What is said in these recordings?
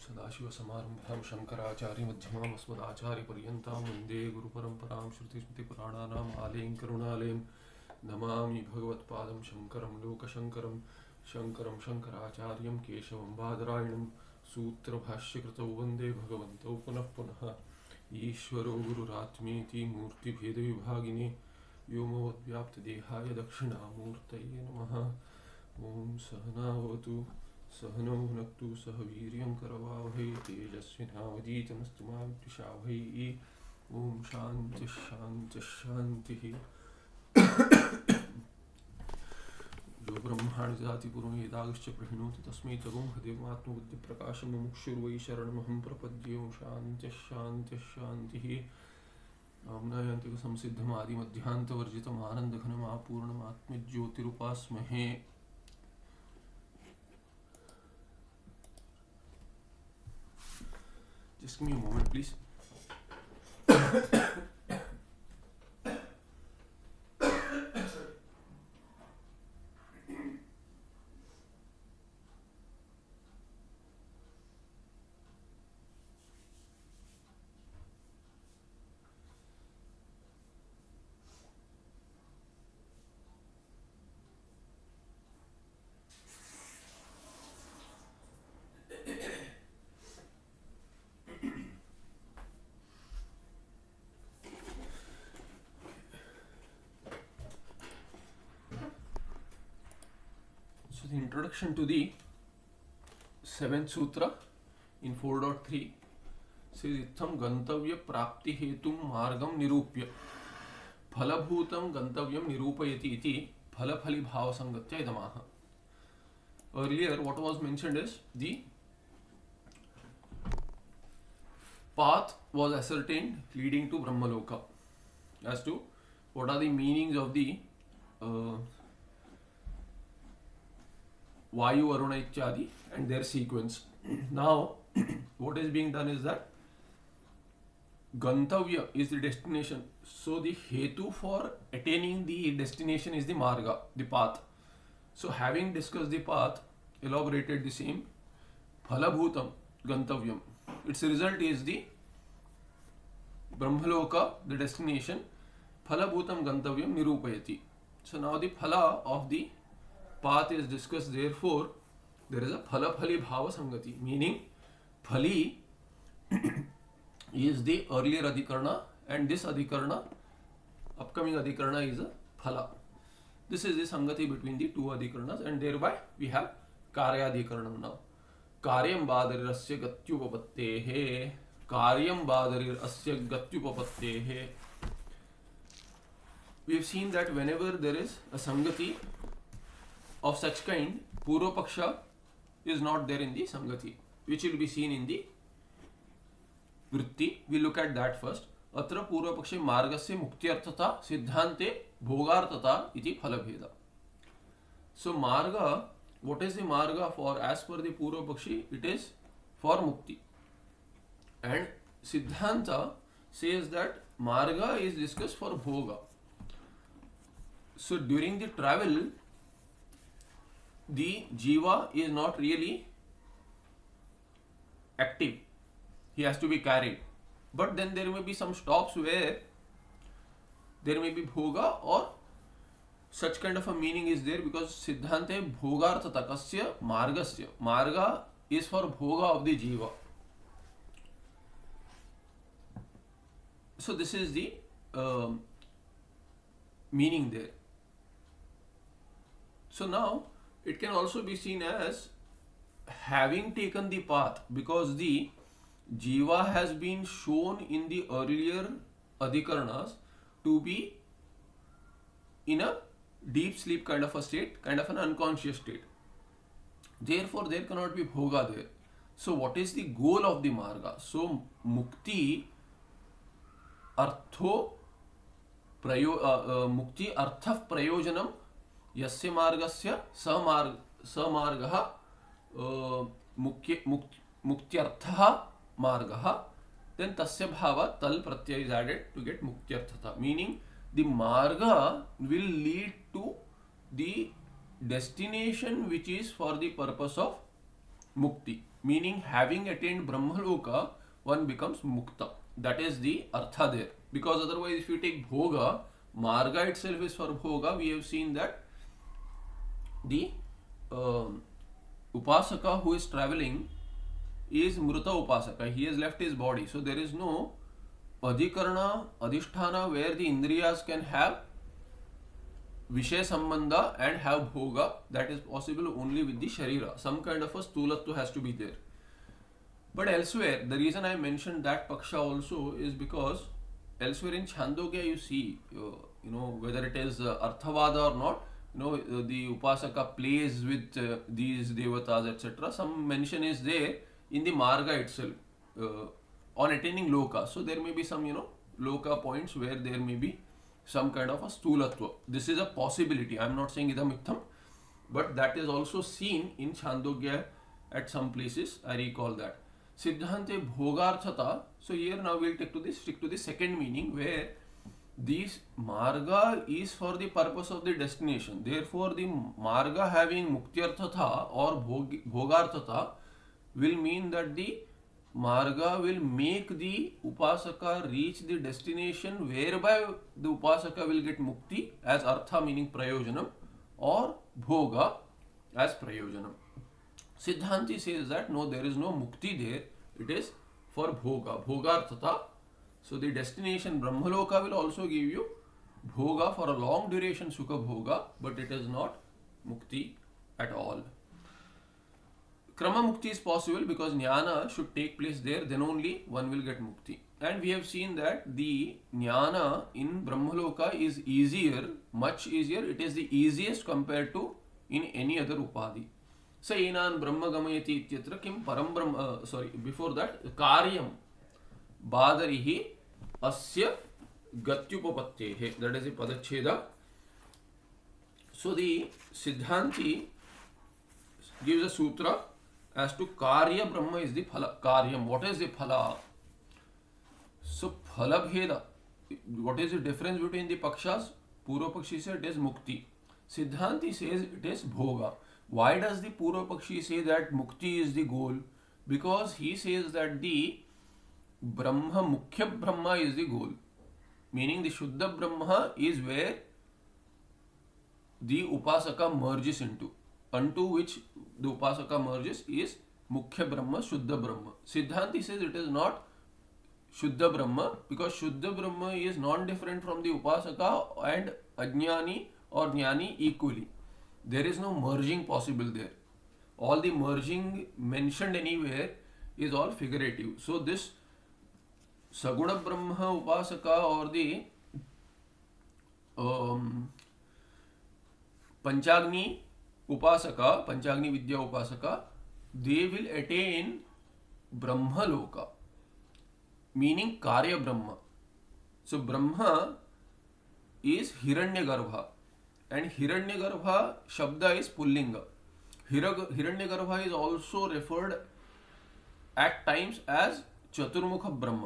सदाशिवसमारम्भां शङ्कराचार्यमध्यमाम् अस्मदाचार्यपर्यन्तां वन्दे गुरुपरम्परां श्रुतिस्मृतिपुराणानाम् आलयं करुणालयं नमामि भगवत्पादं शङ्करं लोकशङ्करं शङ्करं शङ्कराचार्यं केशवं बादरायणं सूत्रभाष्यकृतौ वन्दे भगवन्तौ पुनः पुनः ईश्वरो गुरुरात्मेति मूर्तिभेदविभागिने व्योमवद्व्याप्तदेहाय दक्षिणामूर्तये नमः। ॐ सहनावतु सहनौ भुनक्तु सह वीर्यं करवावहै तेजस्विनावधीतमस्तु मा विद्विषावहै। ॐ शान्तिः शान्तिः शान्तिः। यो ब्रह्माणि ददाति पूर्वं यदागश्च प्रहिणोति तस्मै तरुं हृदयमात्मबुद्धिप्रकाशं मुमुक्षुर्वै शरणमहं प्रपद्ये। ॐ शान्तिः शान्तिः शान्तिः। आम्नायान्तिकसंसिद्धमादिमध्यान्तवर्जितम् आनन्दघनमापूर्णमात्मज्योतिरुपास्महे। Just give me a moment, please. So the introduction to the 7th sutra in 4.3 says Itham gantavya prapti hetum margam nirupya phalabhutam gantavyam nirupayati iti phalaphali bhava sangatya idamaha. Earlier what was mentioned is the path was ascertained leading to Brahmaloka as to what are the meanings of the Vayu, Varuna, Ityadi and their sequence. Now, what is being done is that Gantavya is the destination. So, the Hetu for attaining the destination is the Marga, the path. So, having discussed the path, elaborated the same, Phalabhutam Gantavyam. Its result is the Brahmaloka, the destination, Phalabhutam Gantavyam Nirupayati. So, now the Phala of the path is discussed, therefore there is a phala phali bhava sangati, meaning phali is the earlier adhikarana and this adhikarana, upcoming adhikarana, is a phala. This is the sangati between the two adhikaranas and thereby we have karya adhikaranam now. Karyam badarir asya gatyupapattehe, karyam badarir asya gatyupapattehe. We have seen that whenever there is a sangati of such kind, Purva Paksha is not there in the Sangati, which will be seen in the Vritti. We look at that first. Atra Purva Pakshe Margasya Muktyarthata Siddhante Bhogarthata iti Phalabheda. So Marga, what is the Marga for? As per the Purva Pakshi, it is for Mukti. And Siddhanta says that Marga is discussed for Bhoga. So during the travel, the jiva is not really active. He has to be carried. But then there may be some stops where there may be bhoga or such kind of a meaning is there, because siddhante bhogarthata kasya margasya. Marga is for bhoga of the jiva. So this is the meaning there. So now it can also be seen as having taken the path, because the jiva has been shown in the earlier adhikaranas to be in a deep sleep kind of a state, kind of an unconscious state. Therefore, there cannot be bhoga there. So, what is the goal of the marga? So, mukti artho mukti arthaf prayojanam यस्य मार्गस्य समार्गः मुक्त्यर्थः मार्गः, then tasya bhava tal pratyaya is added to get muktyarthata, meaning the marga will lead to the destination which is for the purpose of mukti. meaning having attained Brahmaloka, one becomes mukta. That is the artha there. Because otherwise, if you take bhoga, marga itself is for bhoga. We have seen that the upasaka who is traveling is mruta upasaka. He has left his body. So there is no adhikarana, adhisthana where the indriyas can have Vishaya Sambandha and have bhoga. That is possible only with the sharira. Some kind of a sthulatva has to be there. But elsewhere, the reason I mentioned that paksha also is because elsewhere in Chandogya you see, whether it is Arthavada or not, the Upasaka plays with these devatas, etc. Some mention is there in the marga itself on attaining loka. So there may be some, loka points where there may be some kind of a sthulatva. This is a possibility. I am not saying idam itham, but that is also seen in Chandogya at some places. I recall that. Siddhante bhogarthata. So here now we will stick to the second meaning, where this marga is for the purpose of the destination. Therefore, the marga having muktyarthata or bhogarthata will mean that the marga will make the upasaka reach the destination whereby the upasaka will get mukti as artha meaning prayojanam, or bhoga as prayojanam. Siddhanti says that no, there is no mukti there, it is for bhoga, bhogarthata. So the destination Brahmaloka will also give you bhoga for a long duration, sukha bhoga, but it is not mukti at all. Krama mukti is possible because jnana should take place there, then only one will get mukti. And we have seen that the jnana in Brahmaloka is easier, much easier. It is the easiest compared to in any other upadhi. Sainan Brahma Gamayati Ityatra Kim Param Brahma, before that, Karyam Badarihi Asya Gatyupapattehe. That is the Padacheda. So the Siddhanti gives a sutra as to Karya Brahma is the Phala. Karyam. What is the Phala? So Phala Bheda. What is the difference between the Pakshas? Purva Pakshi says it is Mukti. Siddhanti says it is Bhoga. Why does the Purva Pakshi say that Mukti is the goal? Because he says that the Brahma, Mukhya Brahma is the goal. Meaning the Shuddha Brahma is where the Upasaka merges into. Unto which the Upasaka merges is Mukhya Brahma, Shuddha Brahma. Siddhanti says it is not Shuddha Brahma because Shuddha Brahma is non-different from the Upasaka and Ajnani or Jnani equally. There is no merging possible there. All the merging mentioned anywhere is all figurative. So this Saguna Brahma Upasaka or the Panchagni Upasaka, Panchagni Vidya Upasaka, they will attain Brahmaloka, meaning Karya Brahma. So Brahma is Hiranyagarbha, and Hiranyagarbha Shabda is Pullinga. Hiranyagarbha is also referred at times as Chaturmukha Brahma.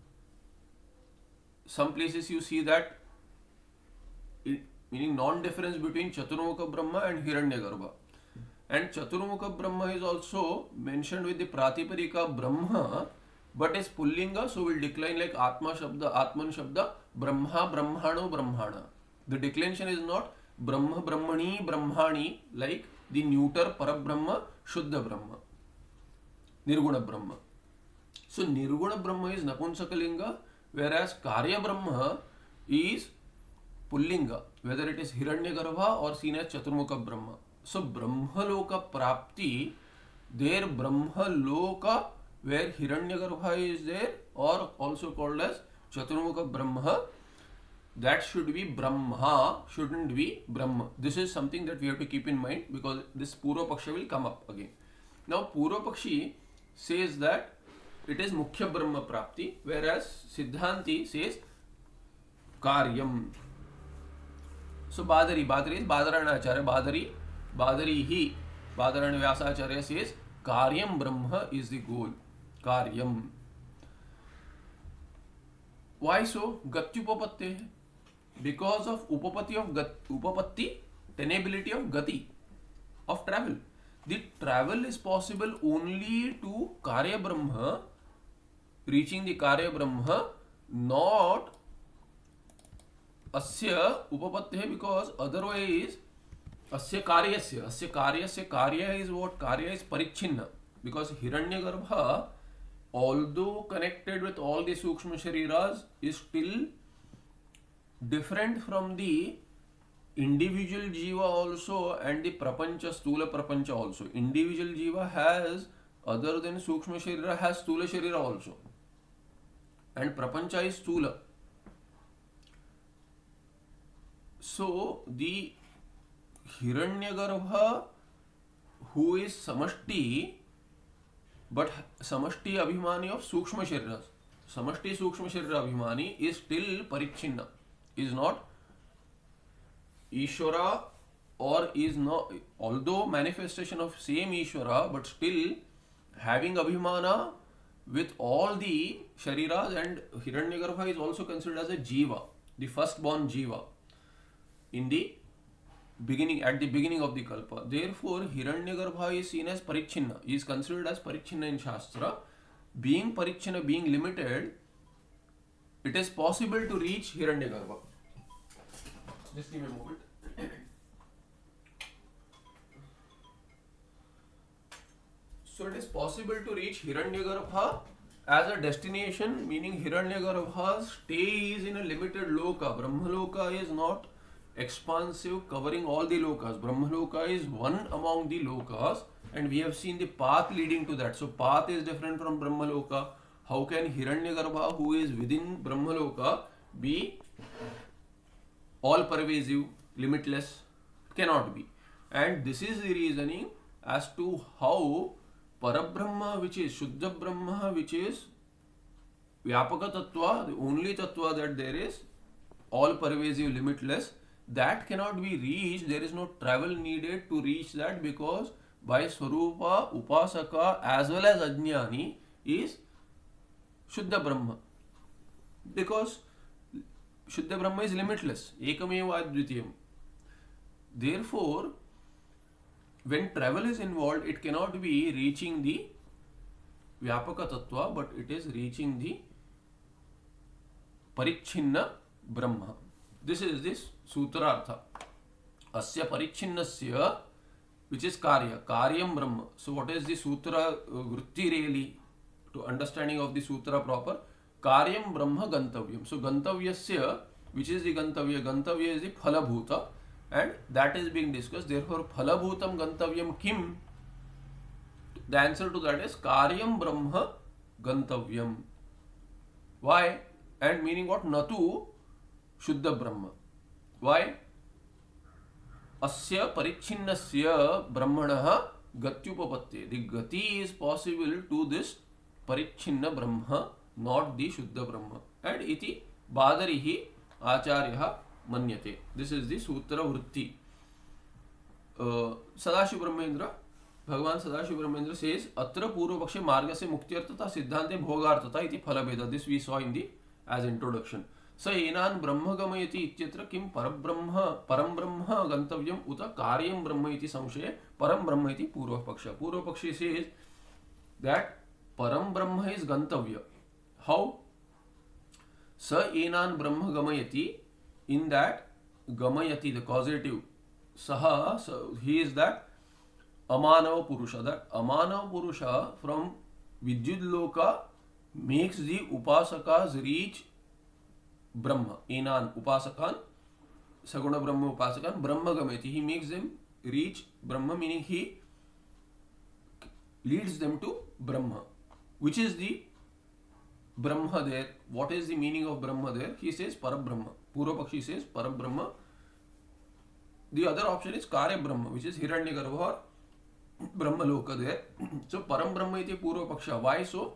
Some places you see that, meaning non-difference between Chaturmukha Brahma and Hiranyagarbha. And Chaturmukha Brahma is also mentioned with the Pratiparika Brahma, but is Pullinga, so will decline like Atma Shabda, Atman Shabda, Brahma, Brahmano, Brahmana. The declension is not Brahma, Brahmani, Brahmani, like the neuter Parabrahma, Shuddha Brahma, Nirguna Brahma. So Nirguna Brahma is Napunsakalinga, whereas Karya Brahma is Pullinga, whether it is Hiranyagarbha or seen as Chaturmukha Brahma. So Brahmaloka Prapti, there Brahmaloka where Hiranyagarbha is there, or also called as Chaturmukha Brahma, that should be Brahma, shouldn't be Brahma. This is something that we have to keep in mind because this Purva Paksha will come up again. Now Purva Pakshi says that it is Mukhya Brahma Prapti, whereas Siddhanti says Karyam. So Badari is Badarana Acharya, Badarihi, Badarana Vyasacharya says Karyam Brahma is the goal. Karyam. Why so? Gatyupapatte. Because of upapatti of upapatti, tenability of gati, of travel. the travel is possible only to Karya Brahma, reaching the Karya Brahma, not Asya Upapattehe, because otherwise Asya Karyasya Karya is what? Karya is Parichinna, because Hiranyagarbha, although connected with all the Sukshma Shariras, is still different from the individual Jiva also and the Prapancha, Stula Prapancha also. Individual Jiva has, other than Sukshma Sharira, has Stula Sharira also. And Prapancha is Stula. So, the Hiranyagarbha, who is Samashti, but Samashti Abhimani of Sukshma Shariras. Samashti Sukshma Sharira Abhimani is still Parichinna, is not Ishvara, or is not, although manifestation of same Ishvara, but still having Abhimana with all the Shariras, and Hiranyagarbha is also considered as a Jiva, the firstborn Jiva, in the beginning, at the beginning of the Kalpa. Therefore, Hiranyagarbha is seen as Parichinna, is considered as Parichinna in Shastra. Being Parichinna, being limited, it is possible to reach Hiranyagarbha. Just give me a moment. So it is possible to reach Hiranyagarbha as a destination, meaning Hiranyagarbha's stay is in a limited loka. Brahmaloka is not expansive, covering all the lokas. Brahmaloka is one among the lokas, and we have seen the path leading to that. So path is different from Brahmaloka. How can Hiranyagarbha, who is within Brahmaloka, be all pervasive, limitless? Cannot be. And this is the reasoning as to how Parabrahma, which is Shuddha Brahma, which is Vyapaka Tattva, the only Tattva that there is, all pervasive, limitless, that cannot be reached. There is no travel needed to reach that, because by Swarupa, Upasaka as well as Ajnani is Shuddha Brahma. Because Shuddha Brahma is limitless. Ekameva Advitiyam. Therefore, when travel is involved, it cannot be reaching the Vyapaka Tattva, but it is reaching the Parichinna Brahma. This is this Sutrartha. Asya Parichinnasya, which is Karya, Karyam Brahma. So what is the Sutra Vritti really, to understanding of the Sutra proper? Karyam Brahma Gantavyam. So Gantavyasya, which is the Gantavya? Gantavya is the Phalabhuta, and that is being discussed. Therefore, Phalabhutam Gantavyam Kim? The answer to that is Karyam Brahma Gantavyam. Why? And meaning what? Natu Shuddha Brahma. Why? Asya Parichinnasya Brahmanaha Gatyupapatte. The Gati is possible to this Parichinna Brahma, not the Shuddha Brahma. And iti Badarihi Acharyaha Manyate. This is the Sutra Vritti. Sadashiv Brahmendra, Bhagavan Sadashiv Brahmendra says, Atra Purva Pakshe Marga se Muktyartata Siddhante Bhogartata iti Phalabheda. This we saw in the as introduction. स एनान ब्रह्म गमयति इत्यत्र किम परम ब्रह्म गंतव्यम उत कार्यम ब्रह्म इति संशये परम ब्रह्म इति पूर्व पक्ष says that param brahma is gantavya. How? Sa enan brahma gamayati, in that gamayati, the causative, saha, so he is that amanava purusha. That amanava purusha from Vidyud Loka makes the upasakas reach Brahma. Enan upasakan, Saguna Brahma upasakan, Brahma gameti. He makes them reach Brahma, meaning he leads them to Brahma. Which is the Brahma there? What is the meaning of Brahma there? He says Parabrahma. Purvapakshi says Parabrahma. The other option is Karya Brahma, which is Hiranyagarbha or Brahma Loka there. So Param Brahma iti Purvapaksha. Why so?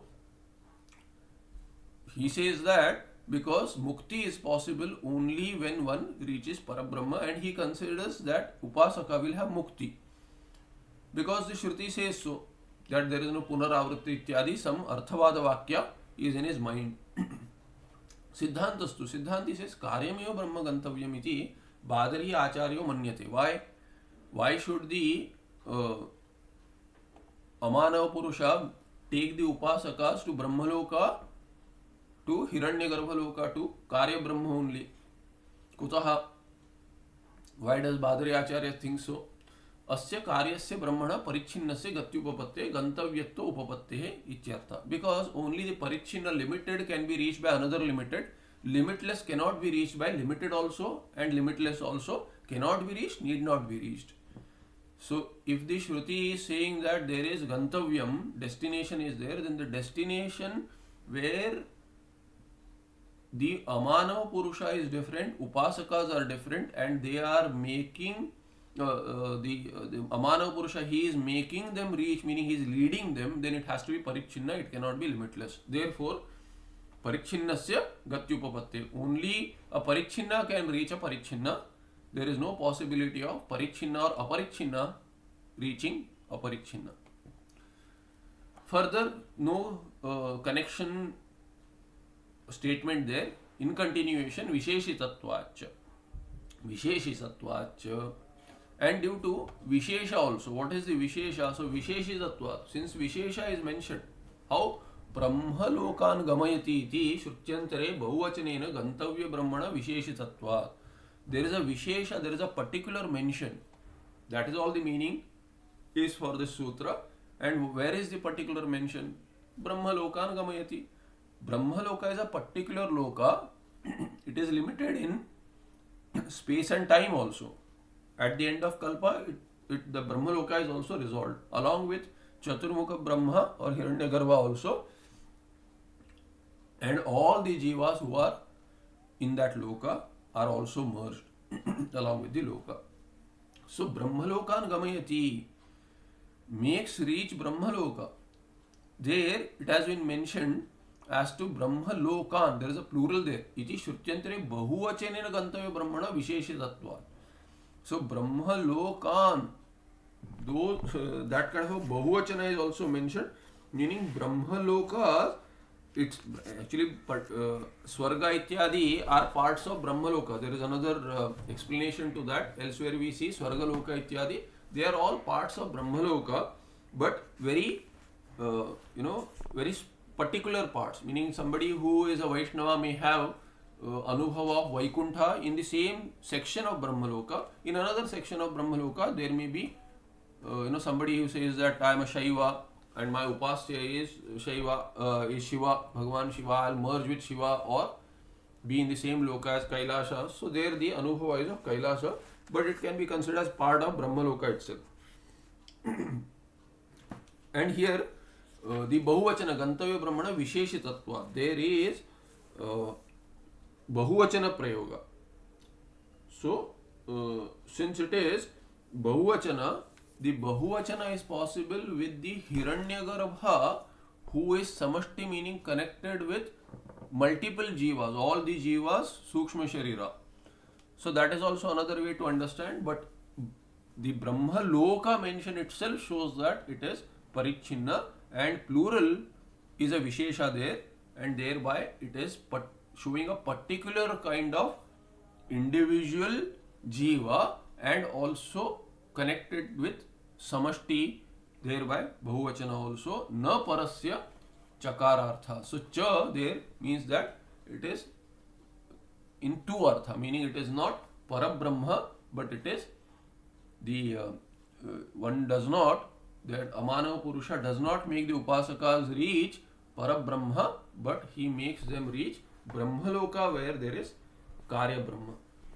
He says that because mukti is possible only when one reaches Parabrahma, and he considers that Upasaka will have mukti. Because the Shruti says so, that there is no Punaravritti ityadi, some Arthavada Vakya is in his mind. Siddhantastu, Siddhanti says Karyameva Brahma Gantavyam iti Badari Acharyo Manyate. Why should the Amanava Purusha take the Upasakas to Brahmaloka, to Hiranyagarbhaloka, to Karya Brahma only. Kutaha. Why does Badari Acharya think so? Asya karyasya brahmana parichinnasya gatyupapatte gantavyatto upapatte ityartha. Because only the parichinna limited can be reached by another limited. Limitless cannot be reached by limited also, and limitless also cannot be reached, need not be reached. So if the Shruti is saying that there is gantavyam, destination is there, then the destination where the Amanava Purusha is different, Upasakas are different, and they are making the Amanava Purusha, he is making them reach, meaning he is leading them, then it has to be Parichinna, it cannot be limitless. Therefore, Parichinnasya Gatyupapatte. Only a Parichinna can reach a Parichinna. There is no possibility of Parichinna or Aparichinna reaching a Parichinna. Further, no connection statement there. In continuation, Visheshitatvacha. Visheshisatvacha. And due to Vishesha also. What is the Vishesha? So Visheshisatva. Since Vishesha is mentioned, how Brahmalokan gamayati iti Shrutyantare bahuvachanena gantavya brahmana Visheshisatva. There is a Vishesha, there is a particular mention. That is all the meaning is for this sutra. And where is the particular mention? Brahmalokan gamayati. Brahmaloka is a particular loka. It is limited in space and time also. At the end of Kalpa, the Brahmaloka is also resolved, along with Chaturmukha Brahma or Hiranyagarbha also, and all the jivas who are in that loka are also merged along with the loka. So Brahmalokan gamayati makes reach Brahmaloka. There it has been mentioned as to Brahmalokan. There is a plural there. Iti Shrutyantare bahuvachanena gantavya brahmana visheshitatva. So Brahmalokan, those that kind of a bahuvachana is also mentioned, meaning Brahmalokas. It's actually Swarga ityadi are parts of Brahmaloka. There is another explanation to that. Elsewhere we see Swargaloka ityadi. They are all parts of Brahmaloka, but very very particular parts. Meaning somebody who is a Vaishnava may have Anubhava of Vaikuntha in the same section of Brahmaloka. In another section of Brahmaloka, there may be somebody who says that I am a Shaiva and my Upasya is Shaiva, is Shiva, Bhagavan Shiva. I will merge with Shiva or be in the same loka as Kailasha. So there the Anubhava is of Kailasha, but it can be considered as part of Brahmaloka itself. And here the Bahuvachana Gantavya Brahmana Visheshitatva. There is Bahuvachana Prayoga. So since it is Bahuvachana, the Bahuvachana is possible with the Hiranyagarbha, who is Samashti, meaning connected with multiple jivas, all the jivas, Sukshma Sharira. So that is also another way to understand, but the Brahma Loka mention itself shows that it is Parichinna, and plural is a Vishesha there, and thereby it is showing a particular kind of individual jiva and also connected with Samashti, thereby Bahuvachana also. Na parasya chakarartha. So cha there means that it is in two artha, meaning it is not Parabrahma, but it is the one does not, that Amanava Purusha does not make the Upasakas reach Parabrahma, but he makes them reach Brahmaloka where there is Karya Brahma.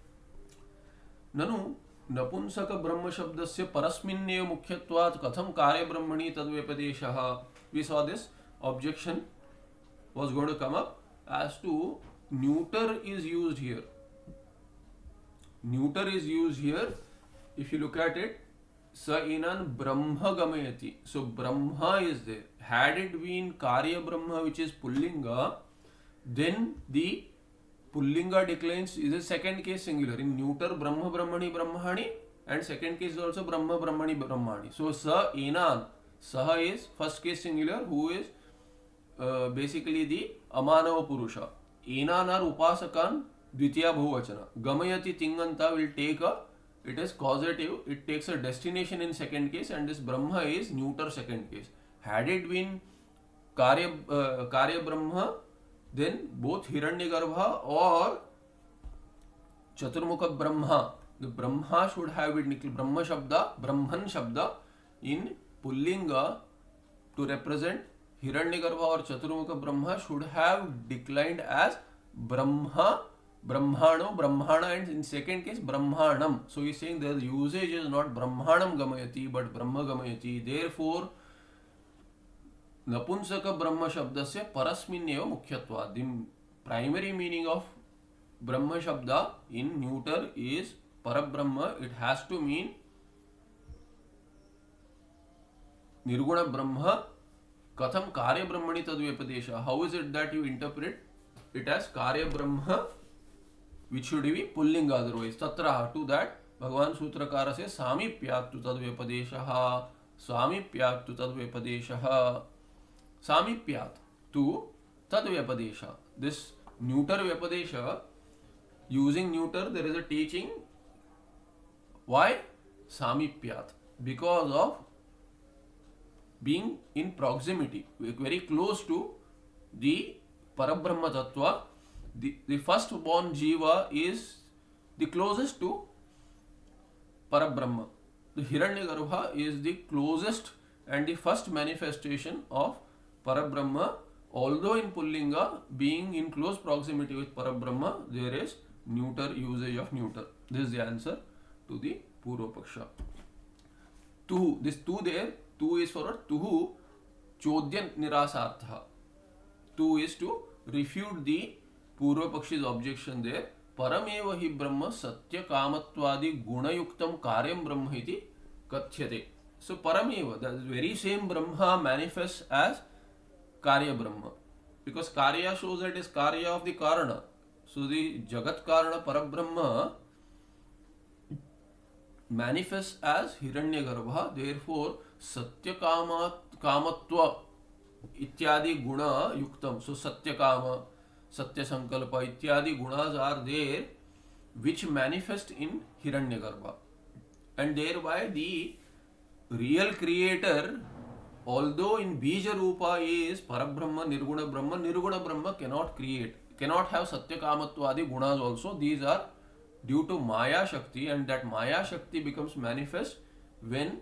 Nanu Napunsaka Brahma Shabdasya Parasminnev Mukhyatvat Katham Karya Brahmani Tadvepadeshaha. We saw this objection was going to come up as to neuter is used here. Neuter is used here. If you look at it, Sa inan Brahma gamayati. So Brahma is there. Had it been Karya Brahma, which is Pullinga, then the Pullinga declines is a second case singular. In neuter, Brahma Brahmani Brahmani, and second case is also Brahma Brahmani Brahmani. So Sa inan, Saha is first case singular, who is basically the Amanava Purusha. Enan are Upasakan, Dvitiya Bahuvachana. Gamayati Tinganta will take a it is causative, it takes a destination in second case, and this Brahma is neuter second case. Had it been Karya Brahma, then both Hiranyagarbha or Chaturmukha Brahma, the Brahma should have been Brahma Shabda, Brahman Shabda in Pullinga to represent Hiranyagarbha or Chaturmukha Brahma should have declined as Brahma, Brahmano, Brahmana, and in second case Brahmanam. So he is saying the usage is not Brahmanam Gamayati but Brahma Gamayati. Therefore, Napunsaka Brahma Shabdasya Parasminneva Mukhyatva. The primary meaning of Brahma Shabda in neuter is Parabrahma. It has to mean Nirguna Brahma. Katham Karya Brahmani Tadvyapadesha. How is it that you interpret it as Karya Brahma, which should be Pullinga otherwise? Tatra, to that Bhagavan Sutrakara says Samipyat Tadvyapadesha. Samipyat Tadvyapadesha. Samipyat to Tadvyapadesha. This neuter Vyapadesha, using neuter, there is a teaching. Why? Samipyat. Because of being in proximity, very close to the Parabrahma Tattva. The first born Jiva is the closest to Parabrahma. The Hiranyagarbha is the closest and the first manifestation of Parabrahma. Although in Pullinga, being in close proximity with Parabrahma, there is neuter usage of neuter. This is the answer to the Purva Paksha. Tuhu, this tu there, tu is for tuhu chodyan nirasartha. Tu is to refute the Purva Pakshi's objection there. Parameva hi Brahma satya kamatvadi gunayuktam karyam Brahma iti kathyate. So Parameva, the very same Brahma manifests as Karya Brahma, because Karya shows that it is Karya of the Karana. So the Jagat Karana Parabrahma manifests as Hiranyagarbha. Therefore Satya Kamatva ityadi guna yuktam. So Satya Kama, Satya Sankalpa ityadi gunas are there which manifest in Hiranyagarbha, and thereby the real creator, although in Bija Rupa is Parabrahma, Nirguna Brahma cannot create, cannot have Satya Kamatvadi gunas also. These are due to Maya Shakti, and that Maya Shakti becomes manifest when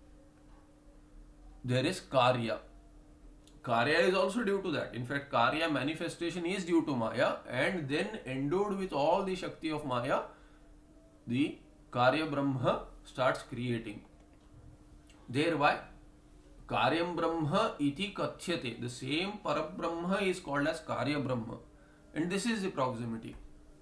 there is Karya. Karya is also due to that. In fact, Karya manifestation is due to Maya, and then endowed with all the Shakti of Maya, the Karya Brahma starts creating. Thereby, Karyam Brahma iti kathyate. The same Parabrahma is called as Karya Brahma, and this is the proximity.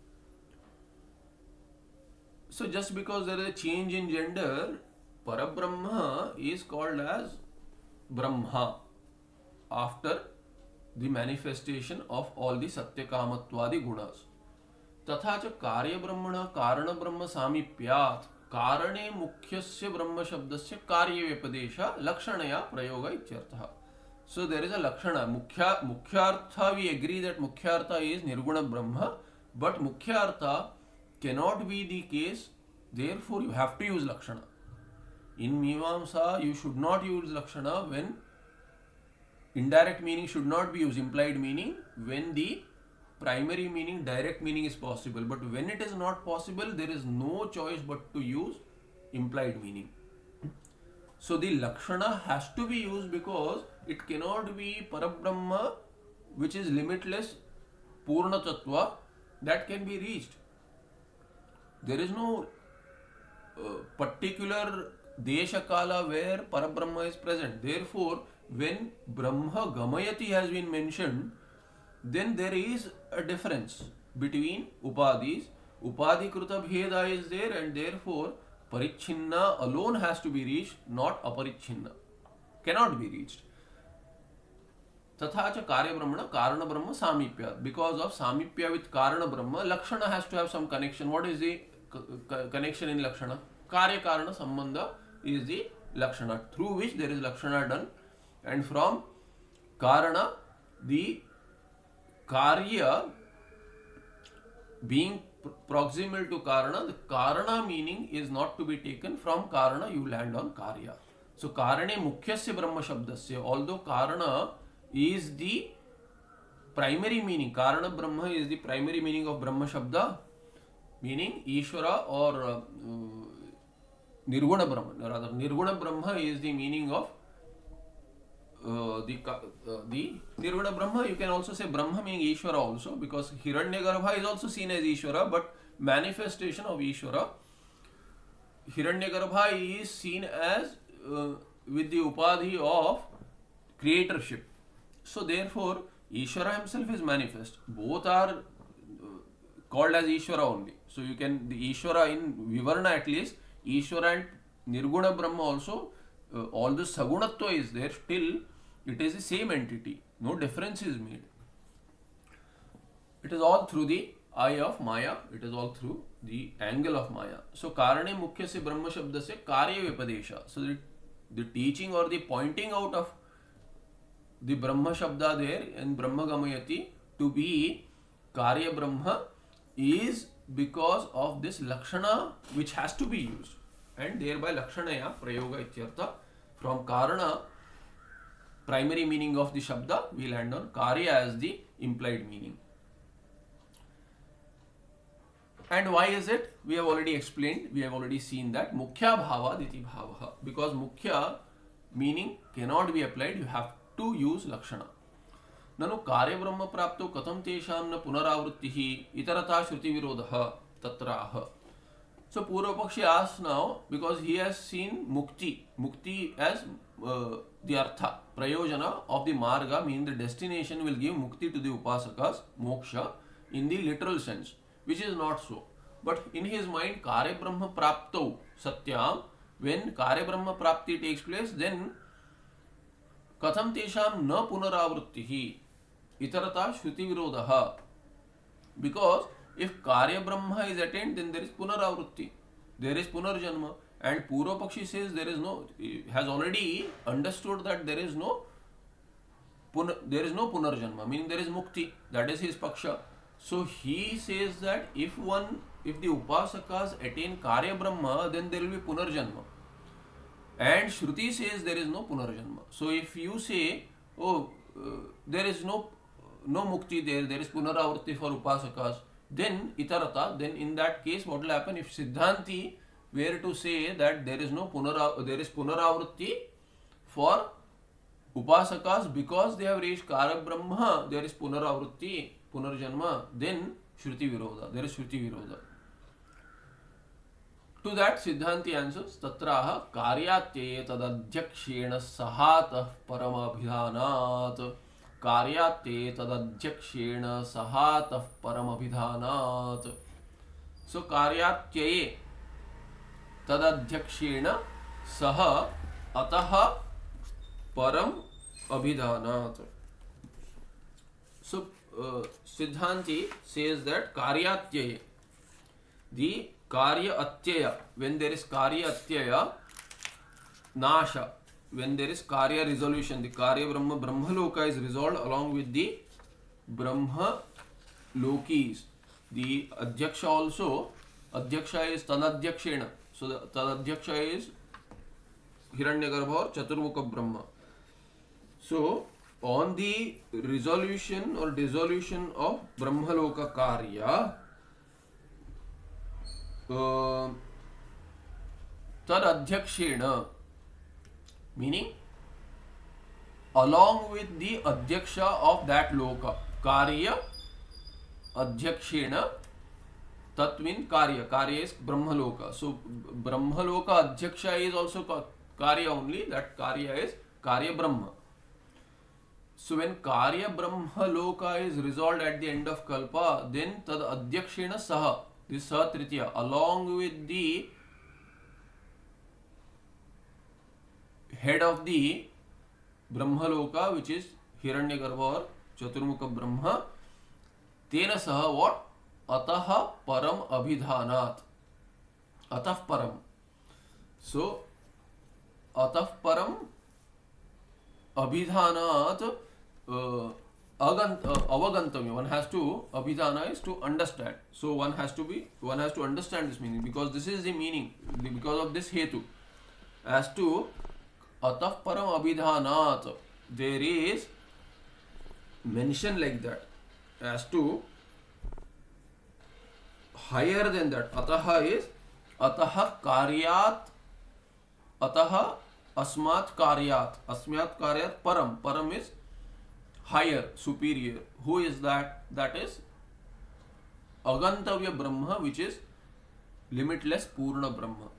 So just because there is a change in gender, Parabrahma is called as Brahma after the manifestation of all the Satyakamattvadi gunas. Tatha cha Karya Brahmana Karana Brahma Samipyat Karane Mukhyasya Brahma Shabdasya Karya Vyapadesha Lakshanaya Prayoga Ityartha. So there is a Lakshana. Mukhyartha, we agree that Mukhyartha is Nirguna Brahma, but Mukhyartha cannot be the case, therefore you have to use Lakshana. In Mimamsa, you should not use Lakshana when indirect meaning should not be used, implied meaning, when the primary meaning, direct meaning is possible. But when it is not possible, there is no choice but to use implied meaning. So the Lakshana has to be used because it cannot be Parabrahma, which is limitless, Purna Tattva, that can be reached. There is no particular Desha Kala where Parabrahma is present. Therefore, when Brahma Gamayati has been mentioned, then there is a difference between Upadis. Upadi Kruta Bheda is there, and therefore Parichinna alone has to be reached, not Aparichinna. Cannot be reached. Tatha cha Karya Brahmana Karana Brahma Samipya. Because of Samipya with Karana Brahma, Lakshana has to have some connection. What is the connection in Lakshana? Karya Karana Sambandha is the Lakshana, through which there is Lakshana done, and from Karana, the Karya being proximal to Karana, the Karana meaning is not to be taken from Karana, you land on Karya. So Karane Mukhyasya Brahma Shabdasya, although Karana is the primary meaning, Karana Brahma is the primary meaning of Brahma Shabda, meaning Ishvara or Nirguna Brahma. Rather, Nirguna Brahma is the meaning of the Nirguna Brahma. You can also say Brahma meaning Ishvara also, because Hiranyagarbha is also seen as Ishvara, but manifestation of Ishvara. Hiranyagarbha is seen as with the upadhi of creatorship. So therefore, Ishvara himself is manifest. Both are called as Ishvara only. So you can, the Ishvara in Vivarna at least, Ishvara and Nirguna Brahma also, all the Sagunatva is there, still it is the same entity. No difference is made. It is all through the eye of Maya. It is all through the angle of Maya. So Karane Mukhya se Brahma Shabda se Karya Vipadesha. So the teaching or the pointing out of the Brahma Shabda there in Brahma Gamayati to be Karya Brahma is because of this Lakshana which has to be used. And thereby Lakshanaya Prayoga Ityartha. From Karana, primary meaning of the Shabda, we land on Karya as the implied meaning. And why is it? We have already explained, we have already seen that Mukhya Bhava Diti Bhavaha. Because Mukhya meaning cannot be applied, you have to use Lakshana. Nanu Karya Brahma Prapto Katam Tesham na Punaravrittihi Itarata Shruti Virodha Tatraha. So Purva Pakshi asks now, because he has seen Mukti as the Artha, Prayojana of the Marga, meaning the destination will give Mukti to the Upasakas, Moksha, in the literal sense, which is not so. But in his mind, Karya Brahma Prapto Satyam, when Karya Brahma Prapti takes place, then Katham Tesham na Punaravrittihi Itarata Shruti Virodha. Because if Karya Brahma is attained, then there is Punaravritti, there is Punarjanma. And Purva Pakshi says there is no, has already understood that there is no Punarjanma, meaning there is Mukti, that is his Paksha. So he says that if the Upasakas attain Karya Brahma, then there will be Punarjanma. And Shruti says there is no Punarjanma. So if you say, there is no Mukti there is Punaravritti for Upasakas, then Itarata, then in that case what will happen if Siddhanti were to say that there is Punaravritti for Upasakas because they have reached Karya Brahma, there is Punaravritti, Punarjanma, then Shruti Virodha, there is Shruti Virodha. To that Siddhanti answers, Tatraha Karyatye tadadhyakshena sahatah paramabhidhanat. Karyate tadadhyakshena sahatah paramabhidhanat. So Karyatye tadadhyakshena saha ataha param abhidhanat. So Siddhanti says that Karyatye, the Karya Atyaya, when there is Karya Atyaya, Nasha, when there is Karya resolution, the Karya Brahma, Brahmaloka is resolved along with the Brahma Lokis. The Adhyaksha also, Adhyaksha is Tanadhyakshena. So the Tanadhyaksha is Hiranyagarbha or Chaturmukha Brahma. So on the resolution or dissolution of Brahmaloka Karya, Tadadhyakshena, meaning along with the Adhyaksha of that Loka, Karya Adhyakshena, Tat means Karya is Brahmaloka. So Brahmaloka Adhyaksha is also Karya only, that Karya is Karya Brahma. So when Karya Brahmaloka is resolved at the end of Kalpa, then Tad Adhyakshena Saha, this Saha Tritiya, along with the head of the Brahmaloka, which is Hiranyagarbha or Chaturmukha Brahma, Tena Saha what? Ataha Param Abhidhanat. Atah Param. So, Atah Param Abhidhanat, avagantavya, one has to, abhidhana is to understand. So one has to understand this meaning, because this is the meaning, because of this hetu. As to atah param abhidhanat, there is mention like that, as to higher than that. Ataha is ataha karyat, ataha asmat karyat, asmat karyat param. Param is higher, superior. Who is that? That is agantavya brahma, which is limitless purna brahma.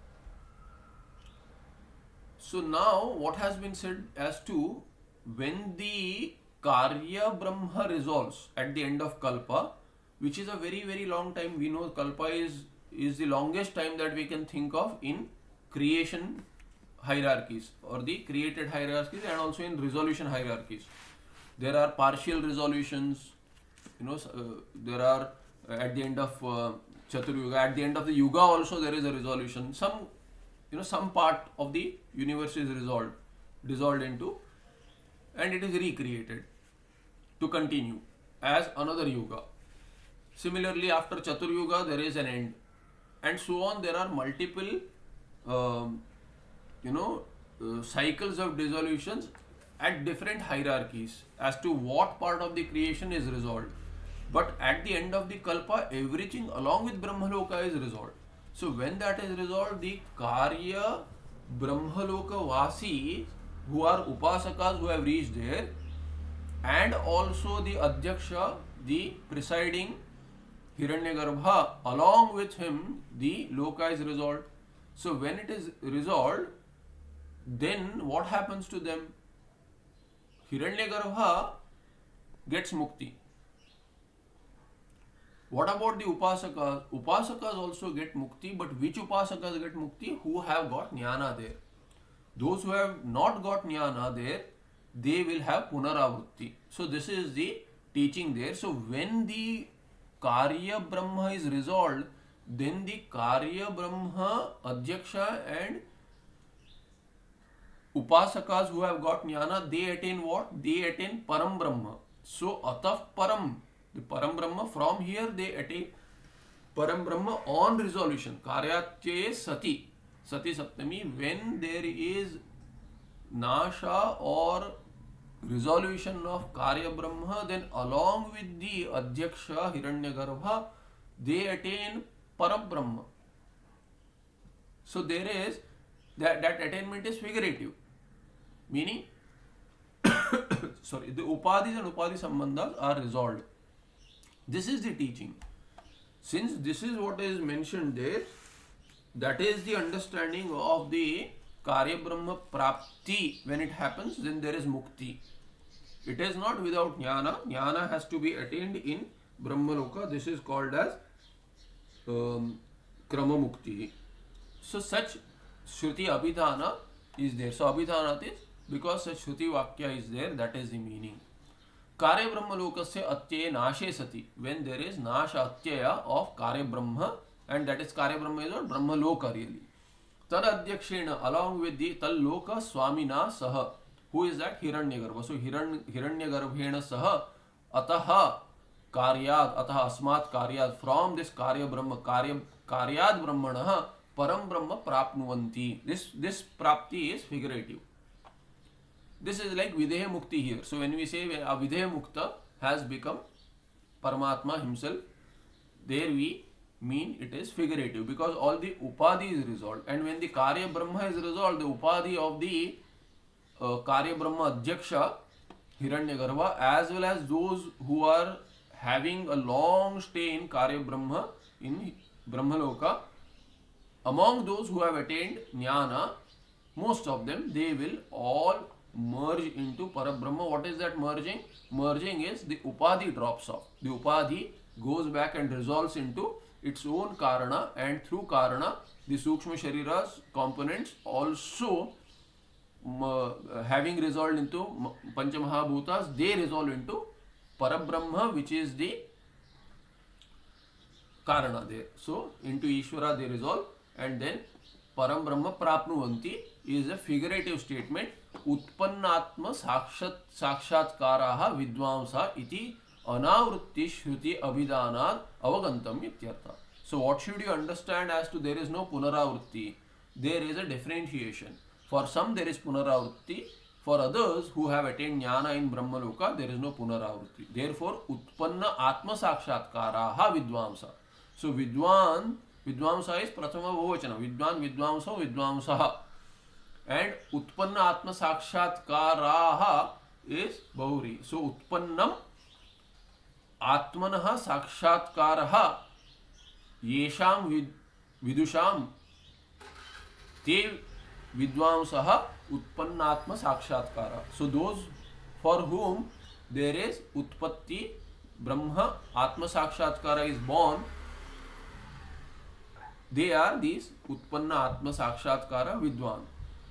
So now what has been said as to when the karya brahma resolves at the end of kalpa, which is a very, very long time. We know kalpa is the longest time that we can think of in creation hierarchies, or the created hierarchies, and also in resolution hierarchies. There are partial resolutions, there are at the end of Chaturyuga, at the end of the Yuga also there is a resolution. Some part of the universe is dissolved into, and it is recreated to continue as another Yuga. Similarly, after Chaturyuga there is an end, and so on. There are multiple cycles of dissolutions at different hierarchies as to what part of the creation is resolved. But at the end of the kalpa, everything along with Brahmaloka is resolved. So when that is resolved, the Karya Brahmaloka Vasi, who are Upasakas, who have reached there, and also the Adhyaksha, the presiding Hiranyagarbha, along with him, the Loka is resolved. So when it is resolved, then what happens to them? Hiranyagarbha gets mukti. What about the Upasakas? Upasakas also get mukti, but which Upasakas get mukti? Who have got jnana there. Those who have not got jnana there, they will have punaravrutti. So this is the teaching there. So when the Karya Brahma is resolved, then the Karya Brahma, Adhyaksha and Upasakas who have got jnana, they attain what? They attain Param Brahma. So Atah Param, the Param Brahma, from here they attain Param Brahma on resolution. Karyatye Sati, Sati Saptami, when there is Nasha or resolution of Karya Brahma, then along with the Adhyaksha Hiranyagarbha, they attain Param Brahma. So there is that attainment is figurative, meaning the Upadhis and Upadhi Sambandhas are resolved. This is the teaching. Since this is what is mentioned there, that is the understanding of the Karya Brahma Prapti. When it happens, then there is Mukti. It is not without Jnana. Jnana has to be attained in Brahmaloka. This is called as Krama Mukti. So such Shruti Abhidhana is there. So Abhidhana is because such Shruti Vakya is there, that is the meaning. Karya Brahma Lokasya Atyaye Nashe Sati, when there is Nasha Atyaya of Karya Brahma, and that is Karya Brahma is what? Brahma Loka really. Tad Adhyakshena, along with the Tal Loka Swamina Saha. Who is that? Hiranyagarbha. So Hiranyagarbhena Saha Ataha Karyad, Ataha Asmat Karyad, from this Karya Brahma, Karyad Brahmanaha Param Brahma Prapnuvanti. This Prapti is figurative. This is like Videha Mukti here. So when we say a Videha Mukta has become Paramatma himself, there we mean it is figurative, because all the Upadhi is resolved. And when the Karya Brahma is resolved, the Upadhi of the Karya Brahma Adhyaksha Hiranyagarbha, as well as those who are having a long stay in Karya Brahma, in Brahmaloka, among those who have attained Jnana, most of them, they will all merge into Parabrahma. What is that merging? Merging is the Upadhi drops off. The Upadhi goes back and resolves into its own Karana, and through Karana, the Sukshma Sharira's components also having resolved into Panchamahabhutas, they resolve into Parabrahma, which is the Karana there. So into Ishvara they resolve, and then Param Brahma Prapnuvanti is a figurative statement उत्पन्नात्म साक्षात्काराः विद्वांसः इति अनावृत्ति श्रुति अभिधानात् अवगन्तव्यम् इत्यर्थः. So what should you understand as to there is no punaravritti? There is a differentiation. For some there is punaravritti. For others who have attained jnana in Brahmaloka, there is no punaravritti. Therefore, utpanna atma sakshatkaraha vidvamsa. So vidvamsa is prathama bhuvachana. Vidvan, vidvamsa, vidvamsaha. And utpanna atma sakshatkaraha is bahuri. So utpannam atmanaha sakshatkaraha yesham vidusham te vidvamsaha utpannatma sakshatkara. So those for whom there is utpatti, brahma, atma sakshatkara is born, they are these utpanna atma sakshatkara vidwan.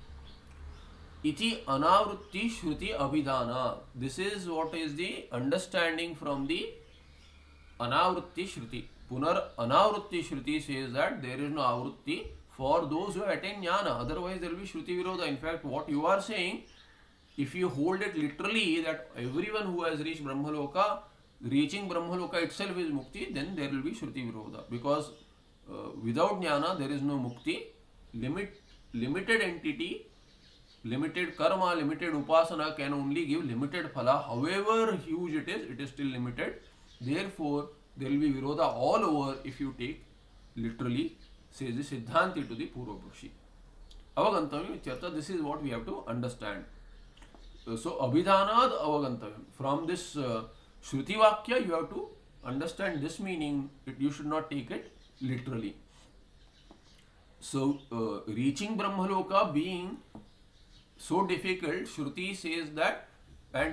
Iti anavrutti shruti abhidana. This is what is the understanding from the anavrutti shruti. Punar anavrutti shruti says that there is no avrutti for those who attain jnana. Otherwise there will be shruti virodha. In fact, what you are saying, if you hold it literally that everyone who has reached Brahmaloka, reaching Brahmaloka itself is mukti, then there will be shruti virodha. Because without jnana there is no mukti. Limited entity, limited karma, limited upasana can only give limited phala. However huge it is still limited. Therefore, there will be virodha all over if you take literally, says the Siddhanti to the Purvapakshi. Avagantavim ityartha. This is what we have to understand. So, abhidhanad avagantavim. From this Shruti Vakya, you have to understand this meaning. You should not take it literally. So, reaching Brahmaloka being so difficult, Shruti says that, and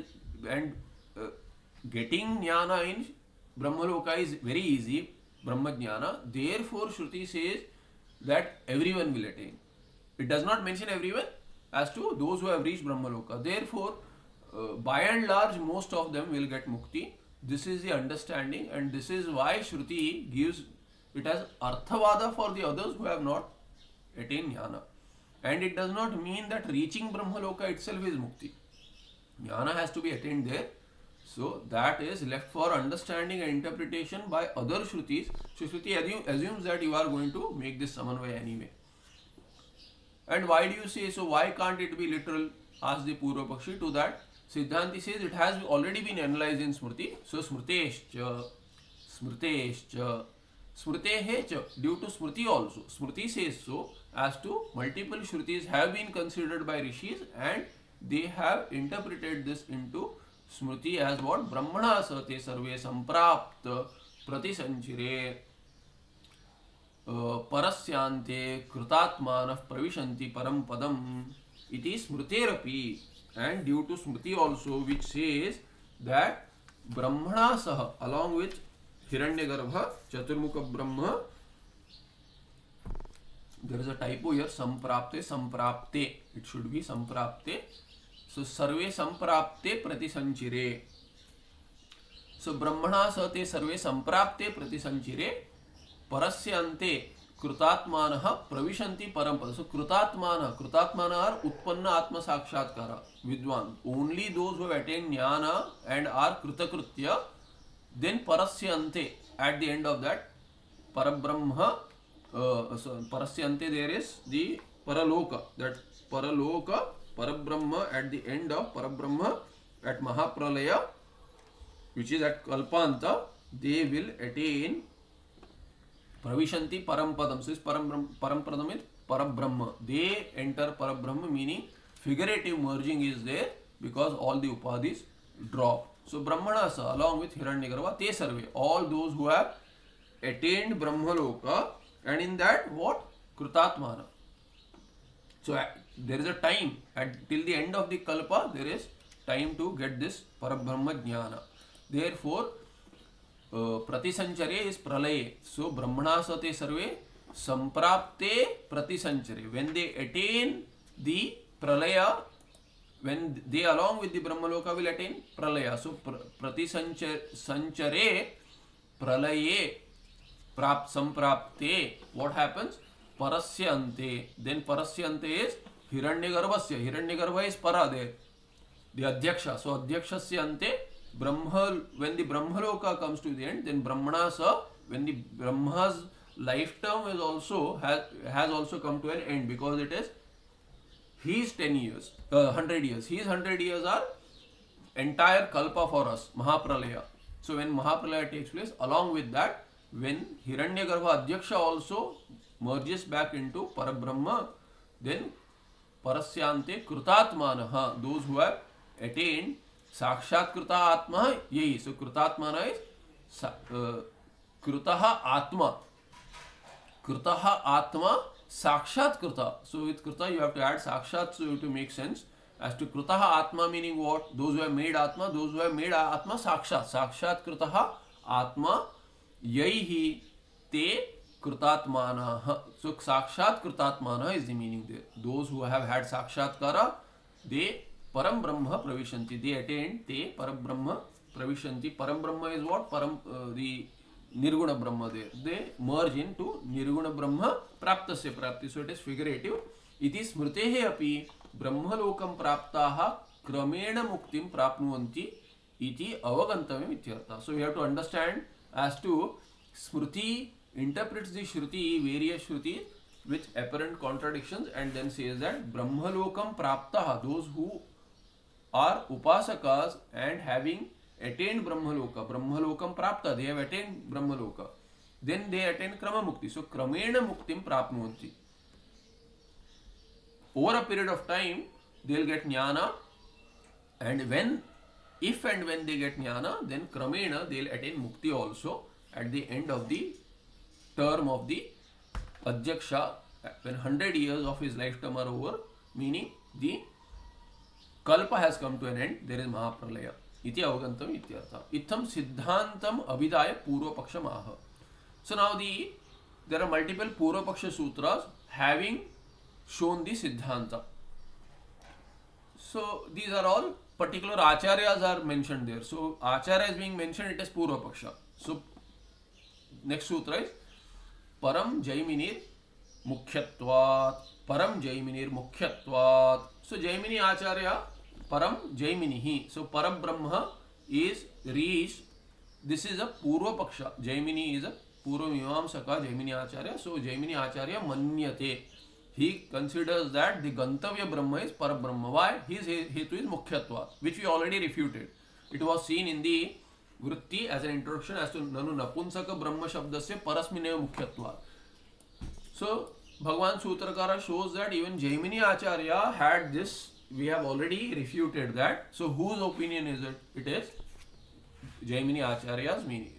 getting jnana in Brahmaloka is very easy, Brahma jnana. Therefore, Shruti says that everyone will attain. It does not mention everyone as to those who have reached Brahmaloka. Therefore, by and large, most of them will get mukti. This is the understanding, and this is why Shruti gives it as arthavada for the others who have not attained jnana. And it does not mean that reaching Brahmaloka itself is mukti. Jnana has to be attained there. So that is left for understanding and interpretation by other Shrutis. So Shruti assumes that you are going to make this samanvaya anyway. And why do you say so? Why can't it be literal? Ask the Purvapakshi. To that, Siddhanti says it has already been analyzed in Smriti. So Smrteshcha, Smrtehecha, due to Smriti also. Smriti says so, as to multiple Shrutis have been considered by Rishis and they have interpreted this into Smriti as what? Brahmana sate sarve samprapta pratisanchire parasyante kritatmanah pravishanti param padam iti smriterapi. And due to Smriti also, which says that Brahmana saha, along with Hiranyagarbha, Chaturmukha Brahma, there is a typo here, samprapte. It should be samprapte. So, sarve samprapte pratisanchire. So, Brahmana sate sarve samprapte pratisanchire parasyante kritatmanaha pravishanti parampada. So, kritatmana are utpanna atma sakshatkara vidwan. Only those who have attained jnana and are kritakritya, then parasyante, at the end of that, parabrahma, parasyante, there is the paraloka, that paraloka, parabrahma, at the end of parabrahma, at Mahapralaya, which is at Kalpanta, they will attain pravishanti parampadam. So, parampadam is parabrahma. They enter parabrahma, meaning figurative merging is there because all the upadhis drop. So, Brahmanasa along with Hiranyagarbha, te sarve, all those who have attained Brahmaloka, and in that what? Kritatmana. So, there is a time, till the end of the Kalpa, there is time to get this Parabrahma Jnana. Therefore, Pratisanchare is Pralaye. So, Brahmanasa te sarve samprapte pratisanchare. When they attain the Pralaya, when they along with the Brahmaloka will attain Pralaya. So, Pratisanchare Pralaye samprapte. What happens? Parasyante. Then Parasyante is Hiranyagarbha is para there, the Adhyaksha. So Adhyakshasya ante Brahma, when the Brahmaloka comes to the end, then Brahmanas, when the Brahma's life term is also has also come to an end, because it is his 10 years, 100 years. His 100 years are entire kalpa for us, Mahapralaya. So when Mahapralaya takes place, along with that, when Hiranyagarbha Adhyaksha also merges back into Parabrahma, then Parasyante Krutatmanaha, those who have attained Sakshat Kruta Atma, yehi. So Krutatmana is Krutaha Atma. Krutaha Atma Sakshat Kruta. So with Kruta you have to add Sakshat so to make sense. As to Krutaha Atma meaning what? Those who have made Atma, those who have made Atma Sakshat. Sakshat Krutaha Atma Yaihi Te Krutatmana. So Sakshat Krutatmana is the meaning there. Those who have had Sakshatkara, they Param Brahma Pravishanti. They attained Te Param Brahma Pravishanti. Param Brahma is what? The Nirguna Brahma there. They merge into Nirguna Brahma Praptasya Prapti. So it is figurative. Iti smritehe api Brahmalokam praptaha kramena muktim prapnuvanti iti avagantavim ityartha. So we have to understand as to Smriti interprets the Shruti, various Shruti with apparent contradictions, and then says that Brahmalokam praptaha, those who are upasakas and having attained Brahmaloka, Brahmalokam prapta, they have attained Brahmaloka, then they attain Krama Mukti. So Kramena Muktim prapnuvanti. Over a period of time, they will get Jnana, and when, if and when they get Jnana, then Kramena they will attain Mukti also at the end of the term of the Adhyaksha, when 100 years of his lifetime are over, meaning the Kalpa has come to an end, there is Mahapralaya. Iti avagantam ityartha. Itham siddhantam abhidaya purva paksha maha. So now there are multiple purva paksha sutras having shown the siddhanta. So these are all particular acharyas are mentioned there. So acharya is being mentioned, it is purva paksha. So next sutra is Param Jaiminir Mukhyatvat. Param Jaiminir Mukhyatvat. So Jaimini Acharya, Param Jaiminihi. So Parabrahma is reached. This is a Purva Paksha. Jaimini is a Purva Mimamsaka, Jaimini Acharya. So Jaimini Acharya Manyate. He considers that the Gantavya Brahma is Parabrahma. Why? His Hetu is Mukhyatvat, which we already refuted. It was seen in the Vritti as an introduction as to Nanu Napunsaka Brahma Shabdasya Parasmineva Mukhyatvat. So Bhagavan Sutrakara shows that even Jaimini Acharya had this. We have already refuted that. So whose opinion is it? It is Jaimini Acharya's meaning.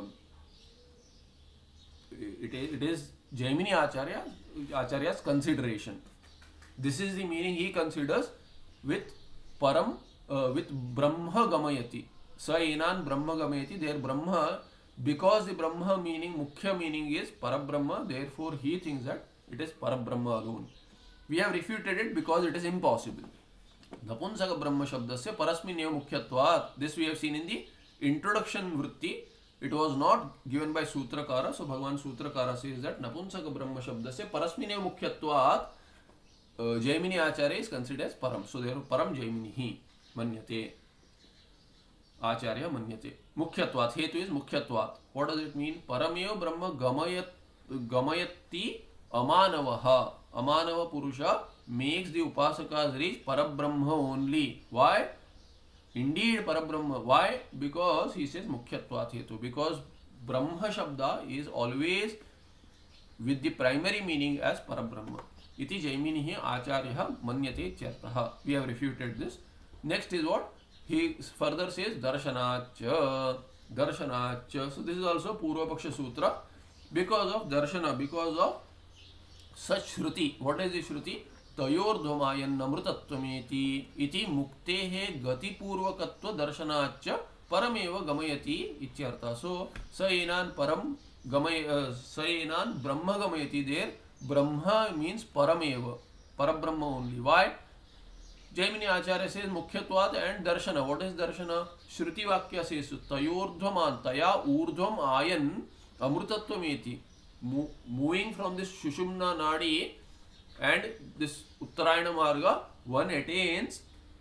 It is Jaimini Acharya's consideration. This is the meaning he considers with Param, with Brahma Gamayati. Sa enan Brahma Gamayati. There Brahma, because the Brahma meaning, Mukhya meaning is Parabrahma, therefore he thinks that it is Parabrahma alone. We have refuted it because it is impossible. Napunsaka Brahma Shabdasya Parasmineva Mukhyatvat. This we have seen in the introduction Vritti. It was not given by Sutrakara. So Bhagavan Sutrakara says that Napunsaka Brahma Shabdasya Parasmineva Mukhyatvat. Jaimini Acharya is considered as Param. So there Param Jaiminihi Manyate. Acharya Manyate. Mukhyatvat. Hetu is Mukhyatvat. What does it mean? Parameva Brahma Gamayati Amanavaha. Amanava Purusha makes the Upasakas reach Parabrahma only. Why? Indeed Parabrahma. Why? Because he says Mukhyatvat Hetu. Because Brahma Shabda is always with the primary meaning as Parabrahma. Iti Jaiminihi Acharya Manyate Chartaha. We have refuted this. Next is what? He further says Darshanacha. Darshanacha. So this is also Purva Paksha Sutra. Because of Darshana, because of such Shruti. What is the Shruti? Tayordhamayan namrutattvameti iti muktehe gati purvakatva darshanacha parameva gamayati ityartha. So saenan param saenan brahma gamayati. There Brahma means parameva, parabrahma only. Why? Jaimini Acharya says Mukhyatvat and Darshana. What is Darshana? Shruti Vakya says Tayordhaman Taya Urdhvam Ayan Amrutatvameti. Moving from this Shushumna Nadi and this Uttarayana Marga, one attains